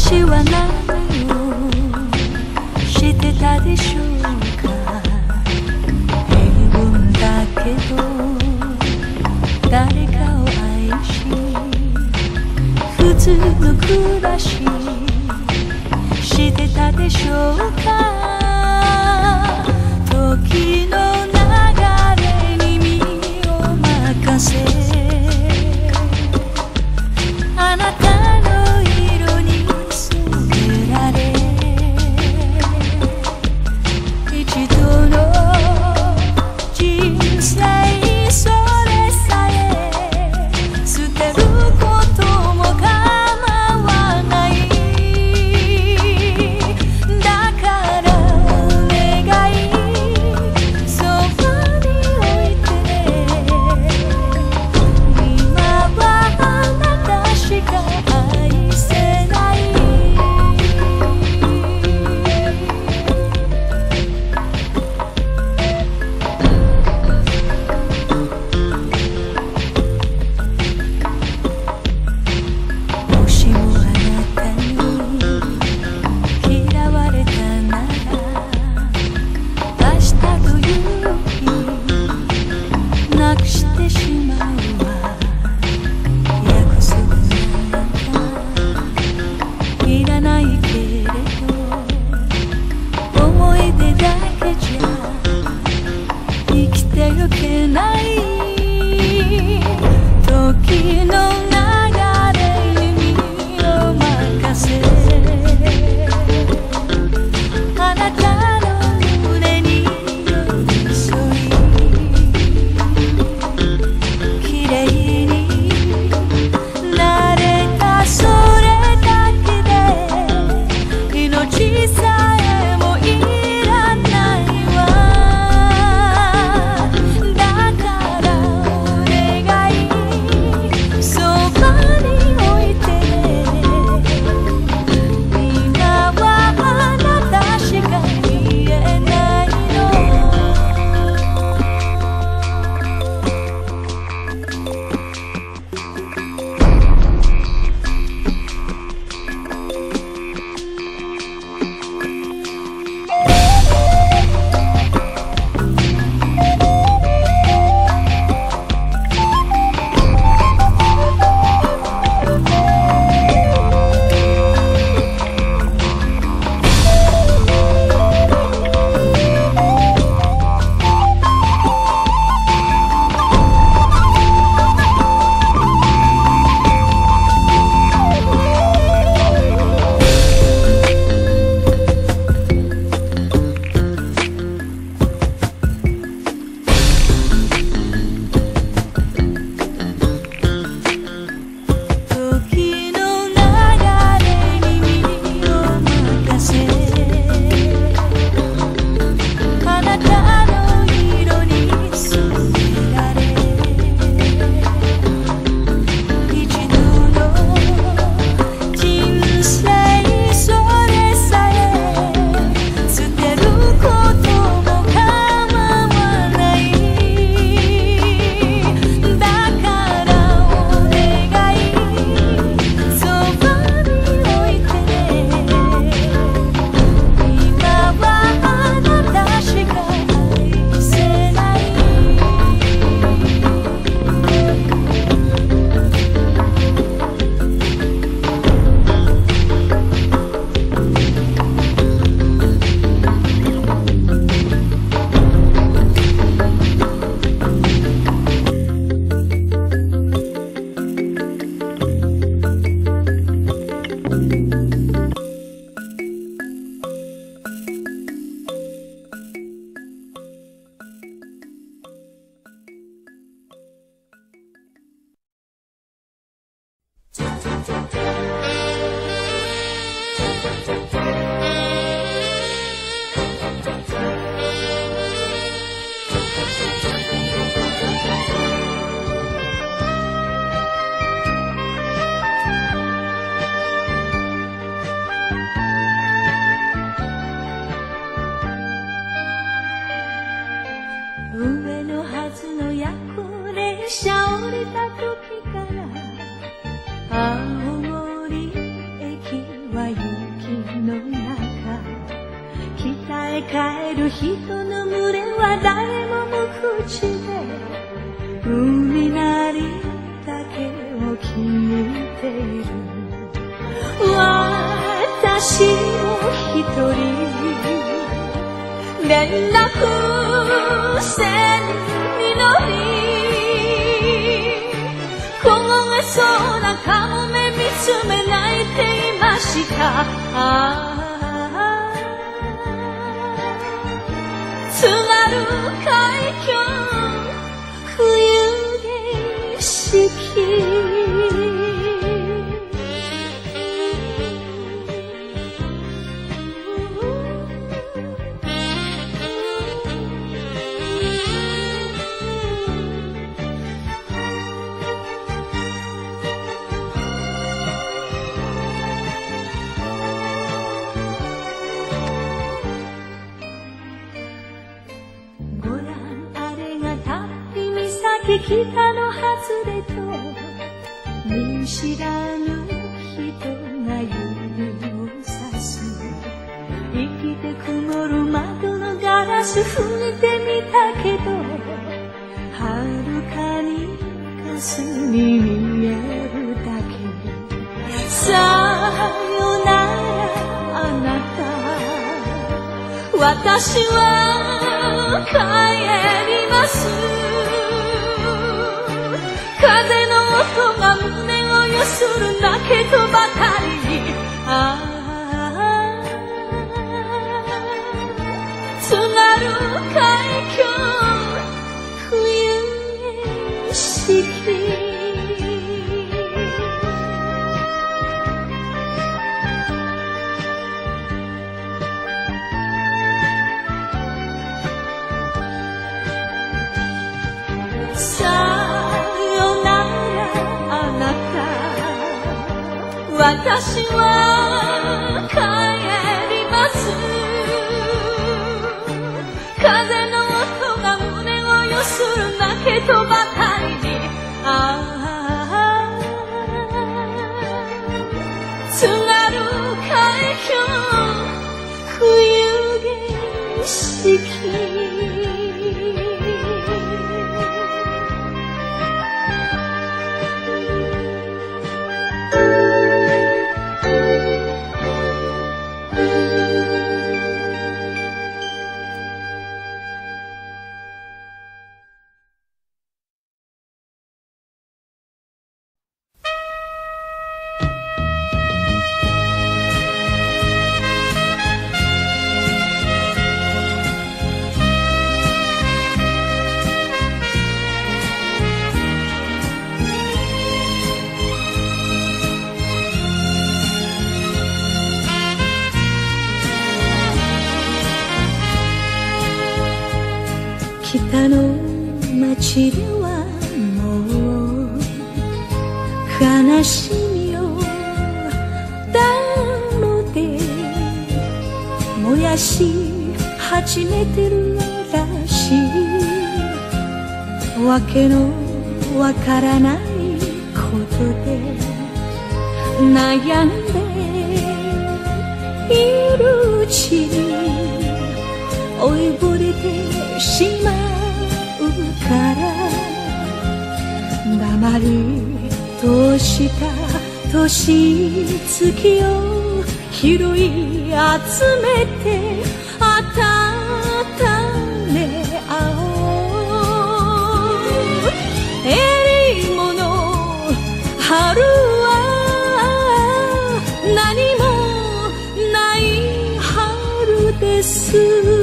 私は何をしてたでしょうか。平凡だけど誰かを愛し普通の暮らししてたでしょうか。時の流れに身を任せあなたの色に染められ一度の人生それさえ捨てることも構わないだからお願いそばに置いて今はあなたしか愛せないもしもあなたに嫌われたなら明日という日なくしてしまうわ。約束なんかいらないけれど思い出だけじゃ生きてゆけない時の流れに身を任せあなたの胸に寄り添い綺麗になれたそれだけで命さえもいらないわ。だからお願いそばに置いて今はあなたしか言えないの。時の流れに身を任せあなたの色に染められ一度の人生それさえ捨てることも構わないだからお願いそばに置いて今はあなたしか愛せない上のはずの夜行列車降りた時から青人の群れは誰も無口で海なりだけを聞いている。私も一人連絡船に乗り凍えそうなカモメ見つめ泣いていました。津軽海峡冬景色北の外れと見知らぬ人が指をさす。生きて曇る窓のガラス拭いてみたけどはるかに霞に見えるだけ。さよならあなた、私は帰ります。風の音が胸をゆするだけとばかりに、津軽海峡冬景色私は帰ります。風の音が胸をゆするだけとばかりに、津軽海峡冬景色北の街ではもう悲しみをだろで燃やし始めてるらしい。わけのわからないことで悩んでいるうちに老いぼれてしまうから黙りとした年月を拾い集めて温め合おう。えりもの春は何もない春です。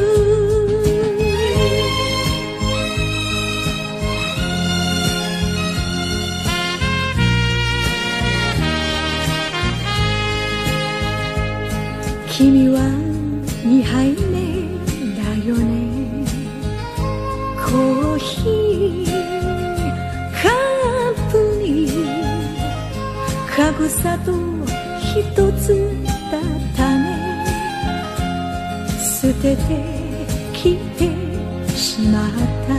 君は2杯目だよね。コーヒーカップにかぐさと一つだったね。捨ててきてしまった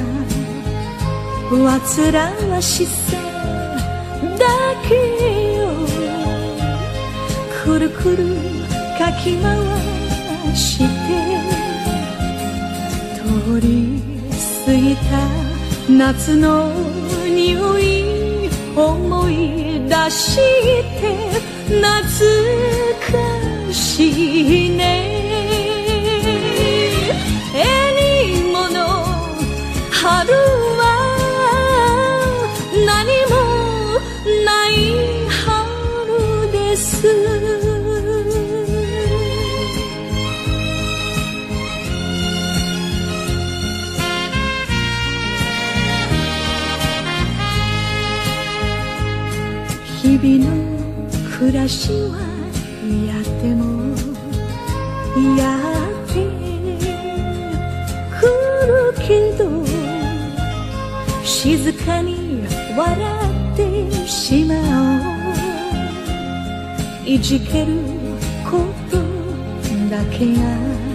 煩わしさだけをくるくるかき回してり過ぎた夏の匂い思い出して懐かしいね。絵にもの春は何もない春です。日々の暮らしはやってもやってくるけど静かに笑ってしまおう。いじけることだけが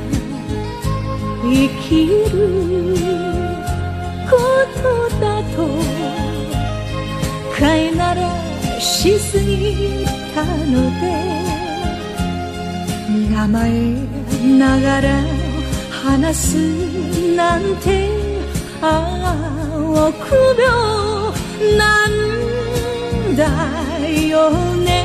生きることだと飼いならしすぎたので身構えながら話すなんて臆病なんだよね。